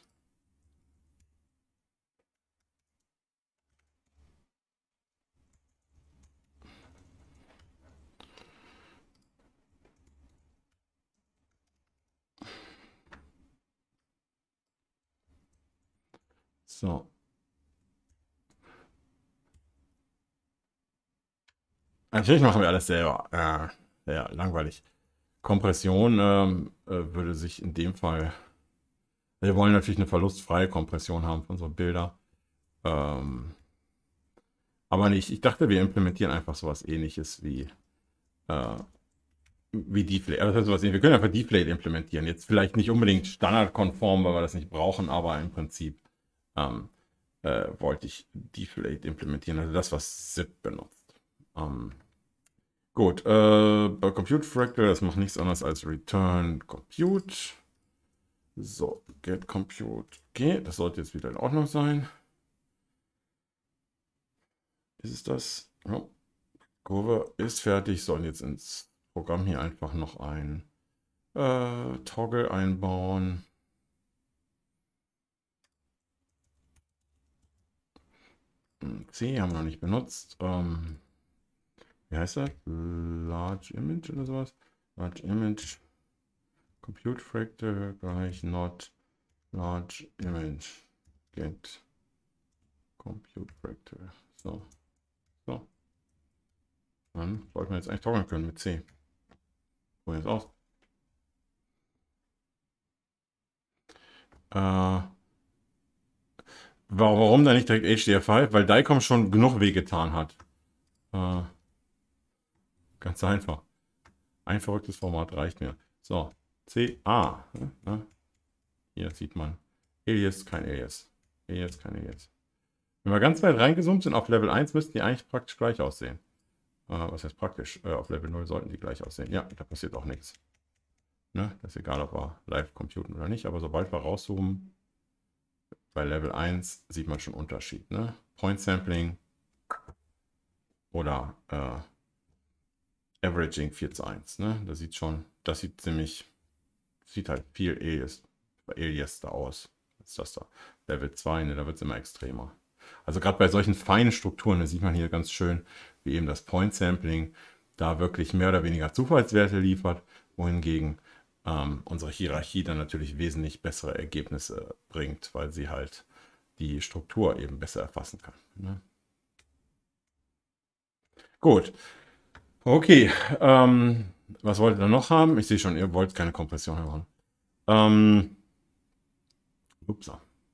So. Natürlich machen wir alles selber. Äh, ja, langweilig. Kompression ähm, äh, würde sich in dem Fall. Wir wollen natürlich eine verlustfreie Kompression haben für unsere Bilder. Ähm, aber nicht. Ich dachte, wir implementieren einfach sowas ähnliches wie, äh, wie Deflate. Also sowas, wir können einfach Deflate implementieren. Jetzt vielleicht nicht unbedingt standardkonform, weil wir das nicht brauchen, aber im Prinzip ähm, äh, wollte ich Deflate implementieren. Also das, was Zip benutzt. Ähm, Gut, äh, bei Compute Fractal, das macht nichts anderes als Return Compute. So, Get Compute. Okay, das sollte jetzt wieder in Ordnung sein. Ist es das? Ja. Kurve ist fertig. Sollen jetzt ins Programm hier einfach noch ein äh, Toggle einbauen. C haben wir noch nicht benutzt. Ähm, wie heißt das? Large Image oder sowas? Large Image. Compute Fractal gleich not large image. Get Compute Fractal. So. So. Dann sollten wir jetzt eigentlich toggeln können mit C. Probieren wir es aus. Äh, warum dann nicht direkt H D R fünf? Weil DICOM schon genug wehgetan hat. Äh, ganz einfach. Ein verrücktes Format reicht mir. So. C. A. Ne? Hier sieht man. Alias, kein Alias. Alias, kein Alias. Wenn wir ganz weit reingezoomt sind auf Level eins, müssten die eigentlich praktisch gleich aussehen. Äh, was heißt praktisch? Äh, auf Level null sollten die gleich aussehen. Ja, da passiert auch nichts. Ne? Das ist egal, ob wir live computen oder nicht, aber sobald wir rauszoomen, bei Level eins sieht man schon Unterschied. Ne? Point Sampling oder äh, Averaging vier zu eins. Ne? Das sieht schon, das sieht ziemlich, sieht halt viel Alias, Alias da aus. Als das da. Level zwei, ne, da wird es immer extremer. Also gerade bei solchen feinen Strukturen, da sieht man hier ganz schön, wie eben das Point Sampling da wirklich mehr oder weniger Zufallswerte liefert, wohingegen ähm, unsere Hierarchie dann natürlich wesentlich bessere Ergebnisse bringt, weil sie halt die Struktur eben besser erfassen kann. Ne? Gut. Okay. Ähm, was wollt ihr noch haben? Ich sehe schon, ihr wollt keine Kompression machen. Ähm, ups.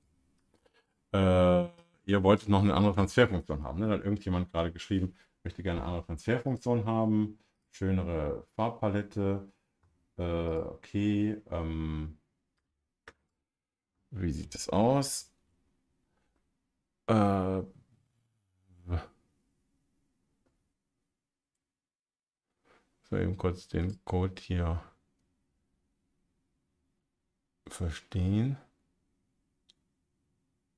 Äh, ihr wolltet noch eine andere Transferfunktion haben. Ne? Da hat irgendjemand gerade geschrieben, möchte gerne eine andere Transferfunktion haben. Schönere Farbpalette. Äh, okay. Ähm, wie sieht das aus? Äh, so eben kurz den Code hier verstehen.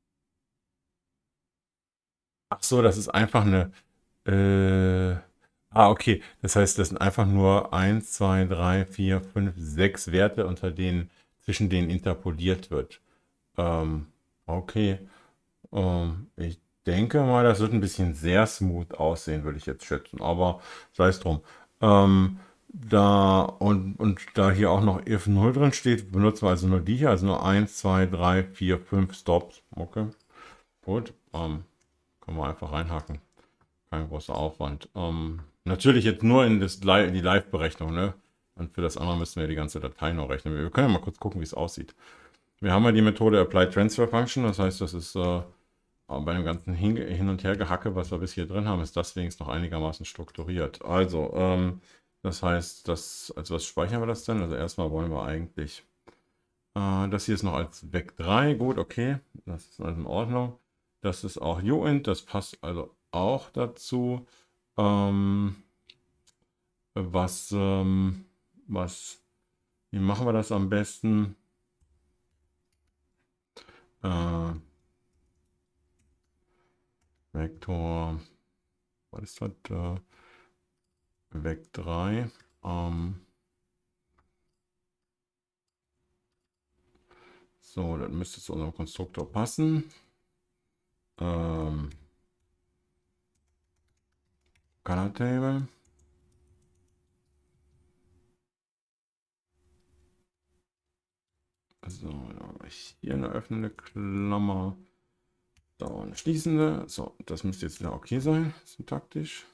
Ach so, das ist einfach eine. Äh, Ah, okay. Das heißt, das sind einfach nur eins, zwei, drei, vier, fünf, sechs Werte, unter denen, zwischen denen interpoliert wird. Ähm, okay. Ähm, ich denke mal, das wird ein bisschen sehr smooth aussehen, würde ich jetzt schätzen. Aber sei es drum. Ähm, da und, und da hier auch noch if null drin steht, benutzen wir also nur die hier, also nur eins, zwei, drei, vier, fünf Stops. Okay, gut. Ähm, können wir einfach reinhaken. Kein großer Aufwand. Ähm, natürlich jetzt nur in, das, Li- in die Live-Berechnung, ne? Und für das andere müssen wir die ganze Datei noch rechnen. Wir können ja mal kurz gucken, wie es aussieht. Wir haben ja die Methode Apply Transfer Function, das heißt, das ist äh, bei dem ganzen Hin, Hin und Her Gehacke, was wir bis hier drin haben, ist das wenigstens noch einigermaßen strukturiert. Also, ähm, das heißt, das, als was speichern wir das denn? Also erstmal wollen wir eigentlich, äh, das hier ist noch als Vec drei, gut, okay, das ist also in Ordnung. Das ist auch uint, das passt also auch dazu. Ähm, was, ähm, was, wie machen wir das am besten? Äh, Vektor, was ist das? Äh, Vec drei. Ähm, so, das müsste zu unserem Konstruktor passen. Ähm, Color Table. So, dann habe ich hier eine öffnende Klammer. So, eine schließende. So, das müsste jetzt wieder okay sein, syntaktisch.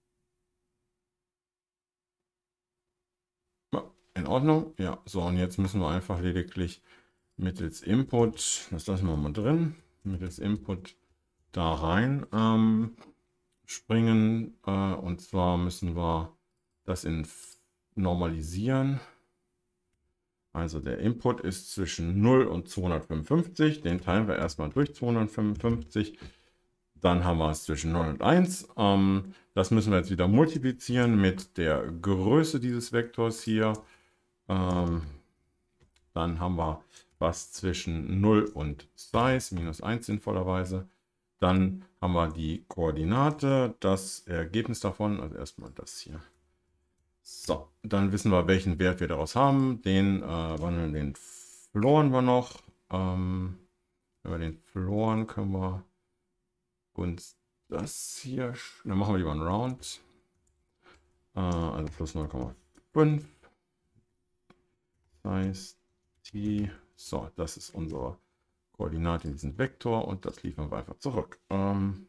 Ja, in Ordnung. Ja, so, und jetzt müssen wir einfach lediglich mittels Input, das lassen wir mal drin, mittels Input da rein ähm, springen. Äh, und zwar müssen wir das in normalisieren. Also der Input ist zwischen null und zweihundertfünfundfünfzig. Den teilen wir erstmal durch zweihundertfünfundfünfzig. Dann haben wir es zwischen null und eins. Ähm, das müssen wir jetzt wieder multiplizieren mit der Größe dieses Vektors hier. Ähm, dann haben wir was zwischen null und Size, minus eins sinnvollerweise. Dann haben wir die Koordinate, das Ergebnis davon, also erstmal das hier. So, dann wissen wir, welchen Wert wir daraus haben. Den äh, wandeln, den floren wir noch. Ähm, wenn wir den floren, können wir uns das hier, dann machen wir lieber einen Round. Äh, also plus null Komma fünf. Das heißt, die, so, das ist unsere Koordinate in diesem Vektor und das liefern wir einfach zurück. Ähm,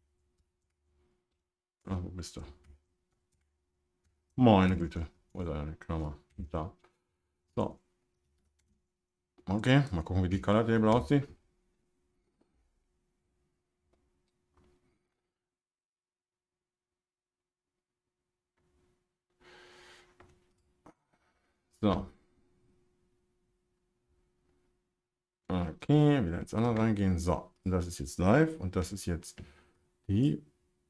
ah, wo bist du? Meine Güte, wo ist eine Klammer? Da. So. Okay, mal gucken, wie die Color Table aussieht. So. Okay, wieder ins andere reingehen. So, das ist jetzt live und das ist jetzt die.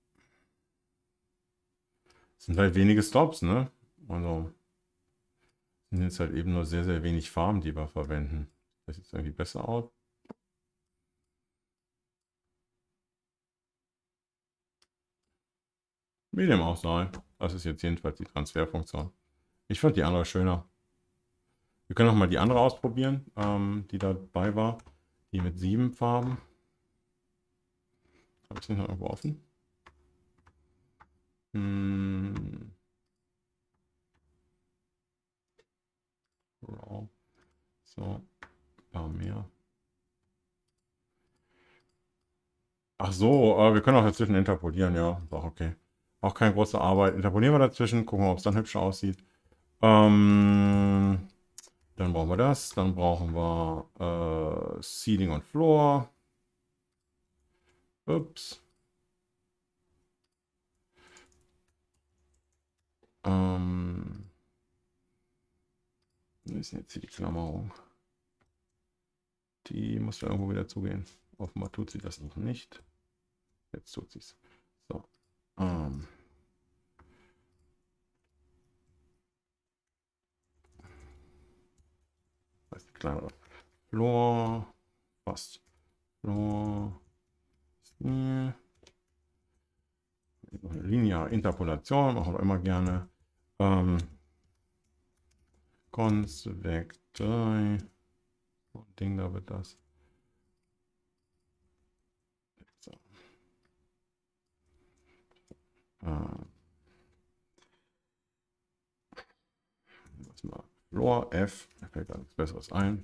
Das sind halt wenige Stops, ne? Also sind jetzt halt eben nur sehr, sehr wenig Farben, die wir verwenden. Das sieht jetzt irgendwie besser aus. Wie dem auch sei. Das ist jetzt jedenfalls die Transferfunktion. Ich fand die andere schöner. Wir können auch mal die andere ausprobieren, ähm, die dabei war. Die mit sieben Farben. Habe ich den noch irgendwo offen? Hm. So, ein paar mehr. Ach so, äh, wir können auch dazwischen interpolieren, ja. Ist auch okay. Auch keine große Arbeit. Interpolieren wir dazwischen, gucken wir, ob es dann hübscher aussieht. Ähm, dann brauchen wir das. Dann brauchen wir äh, Ceiling und Floor. Ups. Ähm, wo ist denn jetzt hier die Klammerung? Die muss da irgendwo wieder zugehen. Offenbar tut sie das noch nicht. Jetzt tut sie es. So. Ähm. Was ist die kleinere? Floor. Fast. Floor. Hier. lineare Interpolation, machen wir immer gerne. Ähm, Const weg drei. So ein Ding, da wird das. So. Äh, was mal Floor F, da fällt da nichts Besseres ein.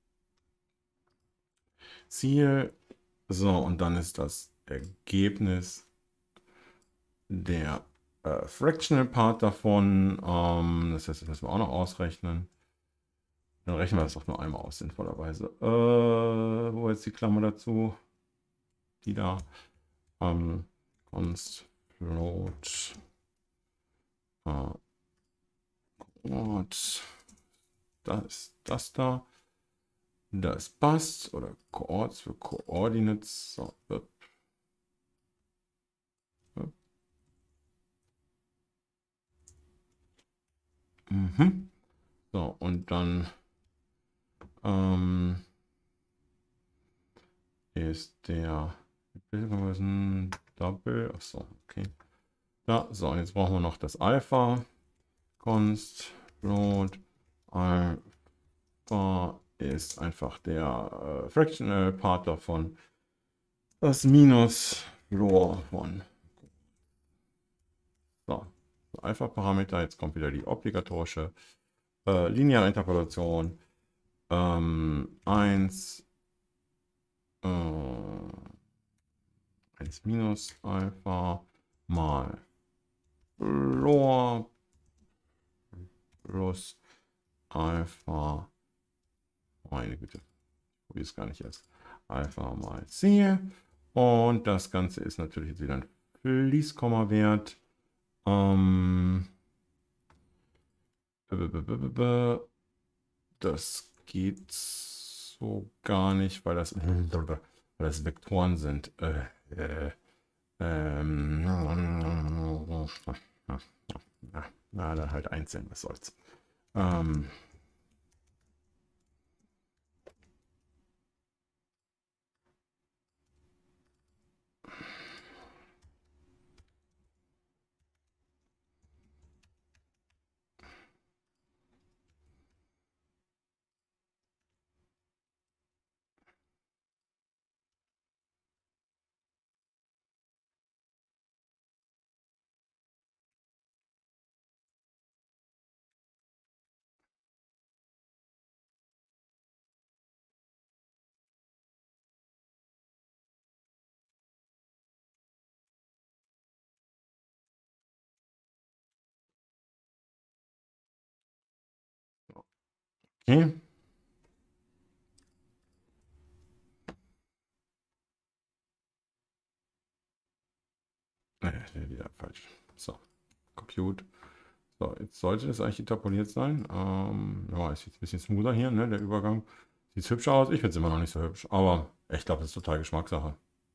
Ziel. So, und dann ist das Ergebnis der äh, Fractional Part davon. Ähm, das heißt, das müssen wir auch noch ausrechnen. Dann rechnen wir das doch nur einmal aus, sinnvollerweise. Äh, wo ist die Klammer dazu? Die da. Ähm, const float. Äh, und das ist das da. Das passt. Oder Coords für Coordinates. So, wird. Mhm. So, und dann ähm, ist der Double. Achso, okay. Ja, so, jetzt brauchen wir noch das Alpha. Const float Alpha ist einfach der äh, Fractional Part davon. Das Minus Floor von. So, Alpha-Parameter. Jetzt kommt wieder die obligatorische äh, lineare Interpolation. Ähm, eins äh, eins minus Alpha mal Floor plus Alpha. Meine Güte, ich probiere es gar nicht erst. Alpha mal Ziel. Und das Ganze ist natürlich jetzt wieder ein Fließkomma-Wert. Ähm, das geht so gar nicht, weil das, weil das Vektoren sind. Äh, äh, ähm, na, dann halt einzeln, was soll's. Ähm, okay. Äh, wieder falsch. So, Compute. So, jetzt sollte das eigentlich interpoliert sein. Ähm, ja, ist jetzt ein bisschen smoother hier, ne, der Übergang. Sieht hübsch aus. Ich finde es immer noch nicht so hübsch. Aber ich glaube, das ist total Geschmackssache.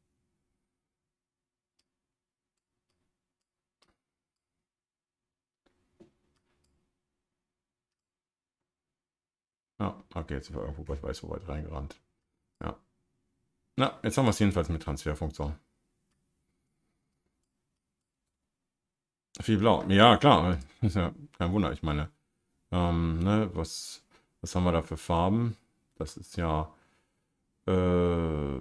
Ja, okay, jetzt sind wir irgendwo, ich weiß, wo weit reingerannt. Ja. Na, jetzt haben wir es jedenfalls mit Transferfunktion. Viel blau. Ja, klar. Ist ja kein Wunder. Ich meine, ähm, ne, was, was haben wir da für Farben? Das ist ja äh,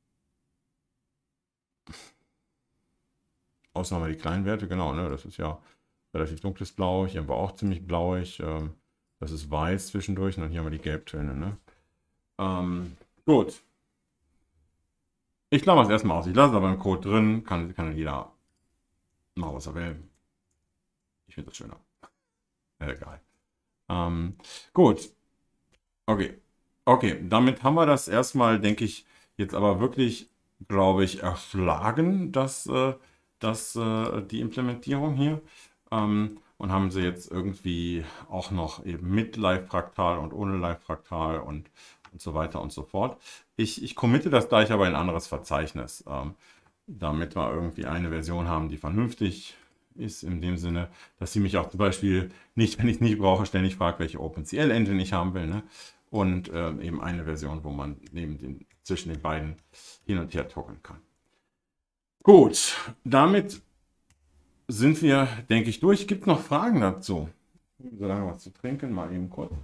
Ausnahme die kleinen Werte, genau, ne? Das ist ja relativ dunkles Blau. Hier haben wir auch ziemlich blauig. Ähm, das ist weiß zwischendurch und dann hier haben wir die Gelbtöne, ne? Ähm, gut. Ich klammer es erstmal aus. Ich lasse es aber im Code drin. Kann, kann jeder machen, was er will. Ich finde das schöner. Egal. Ähm, gut. Okay. Okay, damit haben wir das erstmal, denke ich, jetzt aber wirklich, glaube ich, erschlagen, dass, äh, dass, äh, die Implementierung hier. Ähm, und haben sie jetzt irgendwie auch noch eben mit Live-Fraktal und ohne Live-Fraktal und, und so weiter und so fort. Ich, ich committe das gleich aber in ein anderes Verzeichnis, ähm, damit wir irgendwie eine Version haben, die vernünftig ist, in dem Sinne, dass sie mich auch zum Beispiel nicht, wenn ich es nicht brauche, ständig fragt, welche OpenCL-Engine ich haben will, ne? Und äh, eben eine Version, wo man neben den, zwischen den beiden hin und her toggeln kann. Gut, damit sind wir, denke ich, durch. Gibt es noch Fragen dazu? Solange was zu trinken, mal eben kurz.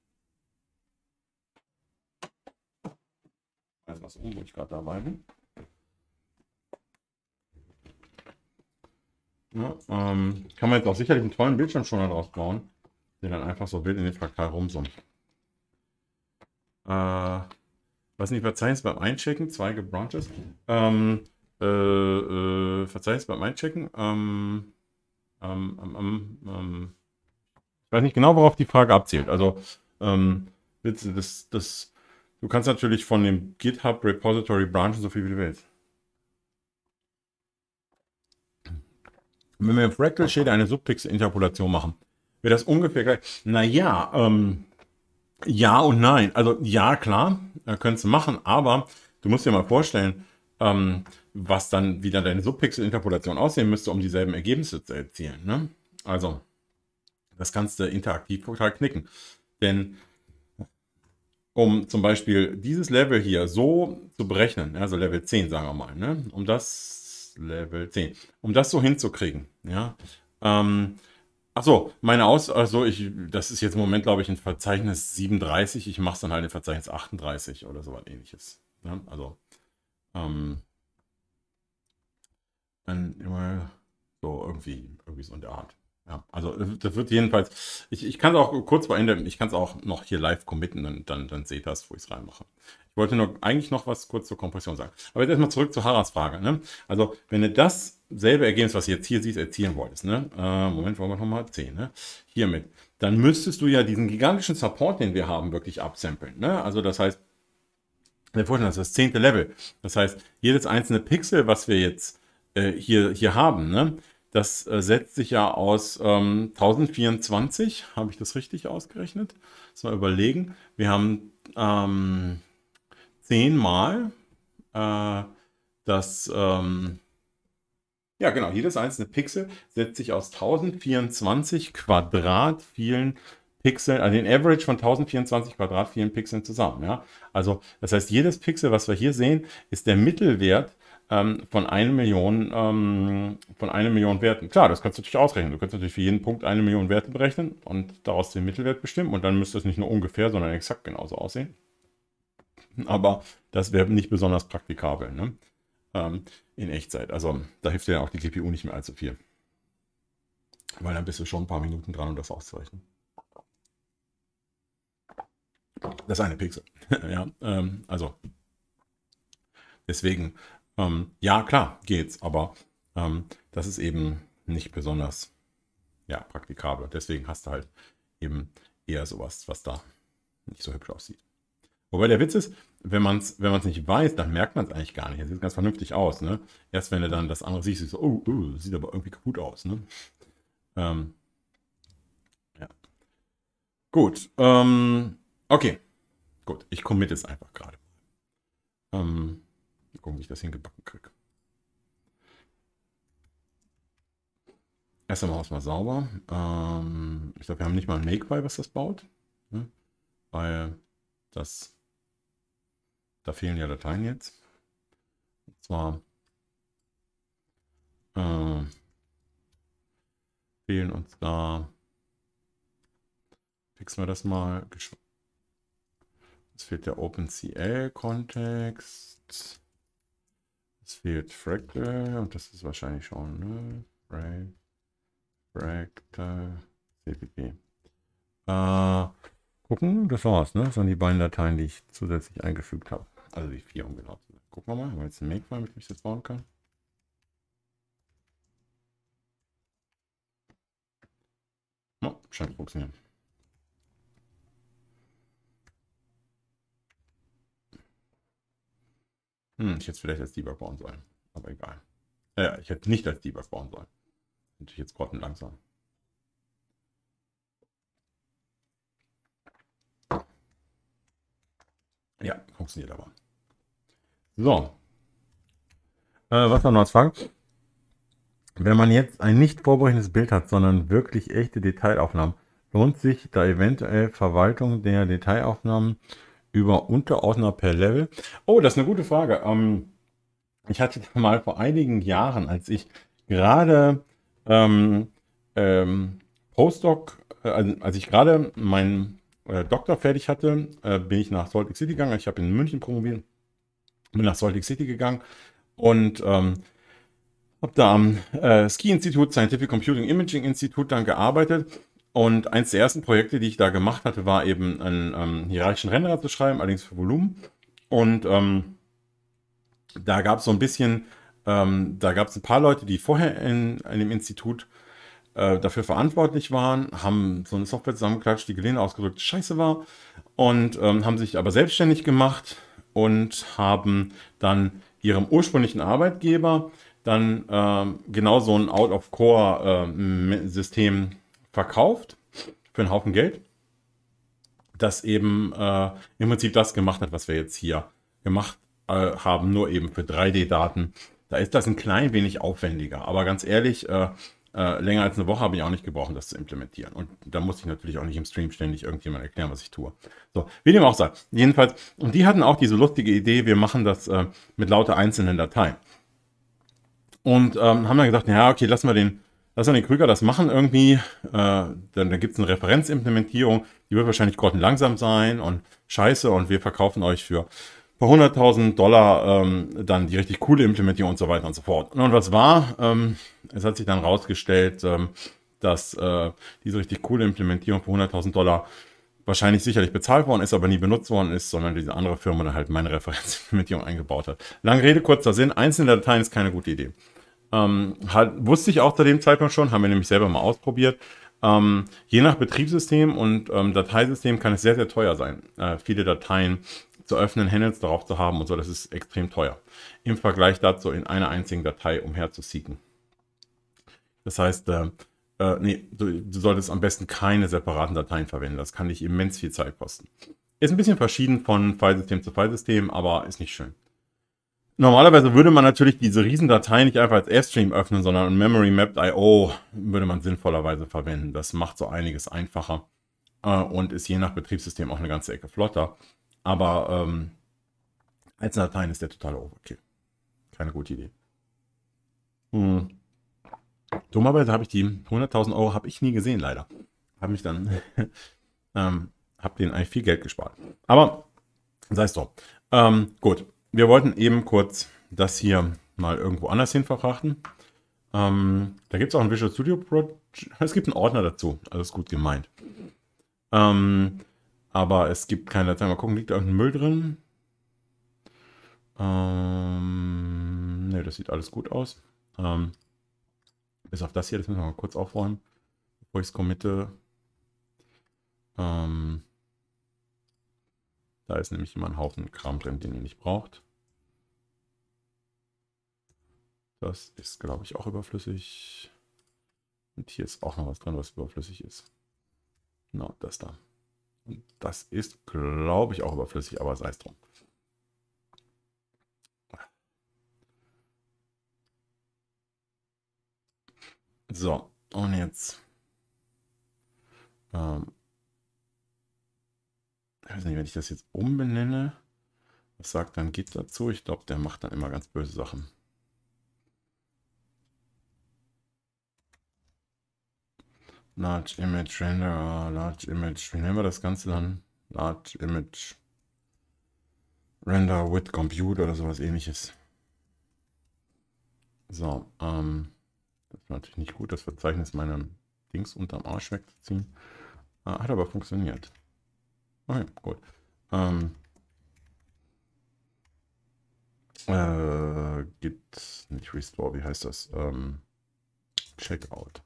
Also was um, wo ich gerade dabei bin. Ja, ähm, kann man jetzt auch sicherlich einen tollen Bildschirmschoner draus bauen, der dann einfach so wild in den Fraktal rumsummt. Äh, was nicht, Verzeichnis beim Einchecken, zwei Branches. Ähm, äh, äh, Verzeichnis beim Einchecken. Ähm, ähm, ähm, ähm, ich weiß nicht genau, worauf die Frage abzielt. Also, ähm, das, das, du kannst natürlich von dem GitHub Repository branchen, so viel wie du willst. Wenn wir im Fractal Shader eine Subpixel-Interpolation machen, wäre das ungefähr gleich. Naja, ähm, ja und nein. Also ja, klar, äh, könntest du machen, aber du musst dir mal vorstellen, ähm, was dann wieder deine Subpixel-Interpolation aussehen müsste, um dieselben Ergebnisse zu erzielen. Ne? Also, das kannst du interaktiv total knicken. Denn um zum Beispiel dieses Level hier so zu berechnen, also Level zehn sagen wir mal, ne? um das Level zehn, um das so hinzukriegen, ja, ähm, achso, meine Aus, also ich, das ist jetzt im Moment, glaube ich, ein Verzeichnis siebenunddreißig, ich mache es dann halt in Verzeichnis achtunddreißig oder so was ähnliches, ne? Also, ähm, dann immer so irgendwie, irgendwie so in der Art. Ja, also das wird jedenfalls, ich, ich kann es auch kurz beenden, ich kann es auch noch hier live committen, dann, dann, dann seht ihr das, wo ich es reinmache. Ich wollte nur eigentlich noch was kurz zur Kompression sagen. Aber jetzt erstmal zurück zu Haras Frage. Ne? Also wenn du dasselbe Ergebnis, was du jetzt hier siehst, erzielen wolltest, ne? äh, Moment, wollen wir nochmal zehn, ne? Hiermit, dann müsstest du ja diesen gigantischen Support, den wir haben, wirklich absamplen. Ne? Also das heißt, wir vorstellen, das ist das zehnte Level. Das heißt, jedes einzelne Pixel, was wir jetzt äh, hier, hier haben, ne? Das äh, setzt sich ja aus ähm, tausendvierundzwanzig, habe ich das richtig ausgerechnet? Lass mal überlegen. Wir haben ähm, zehn mal äh, das, ähm, ja genau, jedes einzelne Pixel setzt sich aus tausendvierundzwanzig Quadrat vielen Pixeln, also den Average von tausendvierundzwanzig Quadrat vielen Pixeln zusammen. Ja? Also das heißt, jedes Pixel, was wir hier sehen, ist der Mittelwert ähm, von einer Million, ähm, von einer Million Werten. Klar, das kannst du natürlich ausrechnen. Du kannst natürlich für jeden Punkt eine Million Werte berechnen und daraus den Mittelwert bestimmen und dann müsste es nicht nur ungefähr, sondern exakt genauso aussehen. Aber das wäre nicht besonders praktikabel, ne? ähm, in Echtzeit. Also da hilft dir ja auch die G P U nicht mehr allzu viel. Weil dann bist du schon ein paar Minuten dran, um das auszurechnen. Das eine Pixel. ja, ähm, also deswegen, ähm, ja klar, geht's, aber ähm, das ist eben nicht besonders ja, praktikabel. Deswegen hast du halt eben eher sowas, was da nicht so hübsch aussieht. Wobei der Witz ist, wenn man es wenn man's nicht weiß, dann merkt man es eigentlich gar nicht. Es sieht ganz vernünftig aus. Ne? Erst wenn du dann das andere siehst, siehst du so, oh, oh, das sieht aber irgendwie kaputt aus. Ne? Ähm, ja. Gut. Ähm, okay. Gut. Ich committe es einfach gerade. Ähm, gucken, wie ich das hingebacken kriege. Erst einmal mal sauber. Ähm, ich glaube, wir haben nicht mal ein Makefile, was das baut. Ne? Weil das da fehlen ja Dateien jetzt. Und zwar äh, fehlen uns da, fixen wir das mal. Es fehlt der OpenCL-Kontext. Es fehlt Fractal und das ist wahrscheinlich schon, ne? Fractal, C P P. Äh, gucken, das war's, ne? Das waren die beiden Dateien, die ich zusätzlich eingefügt habe. Also die vier, um genau zu sein. Gucken wir mal, haben wir jetzt ein Makefile, mit dem ich das bauen kann. Oh, scheint zu funktionieren. Hm, ich hätte es vielleicht als Debug bauen sollen, aber egal. Ja, ich hätte nicht als Debug bauen sollen. Natürlich jetzt gerade langsam. Ja, funktioniert aber. So. Äh, was noch als Frage? Wenn man jetzt ein nicht vorbereichendes Bild hat, sondern wirklich echte Detailaufnahmen, lohnt sich da eventuell Verwaltung der Detailaufnahmen über Unterordner per Level? Oh, das ist eine gute Frage. Ähm, ich hatte mal vor einigen Jahren, als ich gerade Ähm, ähm, Postdoc, äh, also als ich gerade meinen äh, Doktor fertig hatte, äh, bin ich nach Salt Lake City gegangen. Ich habe in München promoviert, bin nach Salt Lake City gegangen und ähm, habe da am äh, Ski-Institut, Scientific Computing Imaging Institut dann gearbeitet. Und eins der ersten Projekte, die ich da gemacht hatte, war eben einen ähm, hierarchischen Renderer zu schreiben, allerdings für Volumen. Und ähm, da gab es so ein bisschen, ähm, da gab es ein paar Leute, die vorher in, in dem Institut äh, dafür verantwortlich waren, haben so eine Software zusammengeklatscht, die gelinde ausgedrückt scheiße war und ähm, haben sich aber selbstständig gemacht und haben dann ihrem ursprünglichen Arbeitgeber dann ähm, genau so ein Out-of-Core-System verkauft für einen Haufen Geld, das eben äh, im Prinzip das gemacht hat, was wir jetzt hier gemacht äh, haben, nur eben für drei D-Daten. Da ist das ein klein wenig aufwendiger, aber ganz ehrlich, äh, äh, länger als eine Woche habe ich auch nicht gebraucht, das zu implementieren. Und da musste ich natürlich auch nicht im Stream ständig irgendjemand erklären, was ich tue. So, wie dem auch sei. Jedenfalls, und die hatten auch diese lustige Idee, wir machen das äh, mit lauter einzelnen Dateien. Und ähm, haben dann gesagt, ja, okay, lassen wir den, lassen wir den Krüger das machen irgendwie. Äh, dann dann gibt es eine Referenzimplementierung, die wird wahrscheinlich grottenlangsam sein und scheiße und wir verkaufen euch für für hunderttausend Dollar ähm, dann die richtig coole Implementierung und so weiter und so fort. Und was war? Ähm, es hat sich dann rausgestellt, ähm, dass äh, diese richtig coole Implementierung für hunderttausend Dollar wahrscheinlich sicherlich bezahlt worden ist, aber nie benutzt worden ist, sondern diese andere Firma dann halt meine Referenzimplementierung eingebaut hat. Lange Rede, kurzer Sinn, einzelne Dateien ist keine gute Idee. Ähm, halt, wusste ich auch zu dem Zeitpunkt schon, haben wir nämlich selber mal ausprobiert. Ähm, je nach Betriebssystem und ähm, Dateisystem kann es sehr, sehr teuer sein, äh, viele Dateien zu öffnen, Handles darauf zu haben und so. Das ist extrem teuer. Im Vergleich dazu in einer einzigen Datei umherzuseeken. Das heißt, äh, äh, nee, du, du solltest am besten keine separaten Dateien verwenden. Das kann dich immens viel Zeit kosten. Ist ein bisschen verschieden von Filesystem zu Filesystem, aber ist nicht schön. Normalerweise würde man natürlich diese Riesendateien nicht einfach als Airstream öffnen, sondern Memory Mapped I O würde man sinnvollerweise verwenden. Das macht so einiges einfacher äh, und ist je nach Betriebssystem auch eine ganze Ecke flotter. Aber ähm, einzelne Dateien ist der totale Overkill. Keine gute Idee. Hm. Dummerweise habe ich die hunderttausend Euro habe ich nie gesehen, leider. Habe mich dann, ähm, habe denen eigentlich viel Geld gespart. Aber sei es doch. Ähm, gut, wir wollten eben kurz das hier mal irgendwo anders hin verfrachten. Ähm, da gibt es auch ein Visual Studio Project. Es gibt einen Ordner dazu, alles gut gemeint. Ähm, aber es gibt keine Datei. Mal gucken, liegt da irgendein Müll drin? Ähm, ne, das sieht alles gut aus. Ähm, bis auf das hier, das müssen wir mal kurz aufräumen, bevor ich es committe. Ähm, da ist nämlich immer ein Haufen Kram drin, den ihr nicht braucht. Das ist, glaube ich, auch überflüssig. Und hier ist auch noch was drin, was überflüssig ist. Genau, das da. Und das ist, glaube ich, auch überflüssig, aber sei es drum. So, und jetzt. Ähm, ich weiß nicht, wenn ich das jetzt umbenenne, was sagt dann Git dazu? Ich glaube, der macht dann immer ganz böse Sachen. Large Image Render, Large Image, wie nennen wir das Ganze dann? Large Image Render with Compute oder sowas ähnliches. So, ähm, das ist natürlich nicht gut, das Verzeichnis meiner Dings unterm Arsch wegzuziehen. Ah, hat aber funktioniert. Okay, gut. Ähm, äh, Git, nicht Restore, wie heißt das? Ähm, Checkout.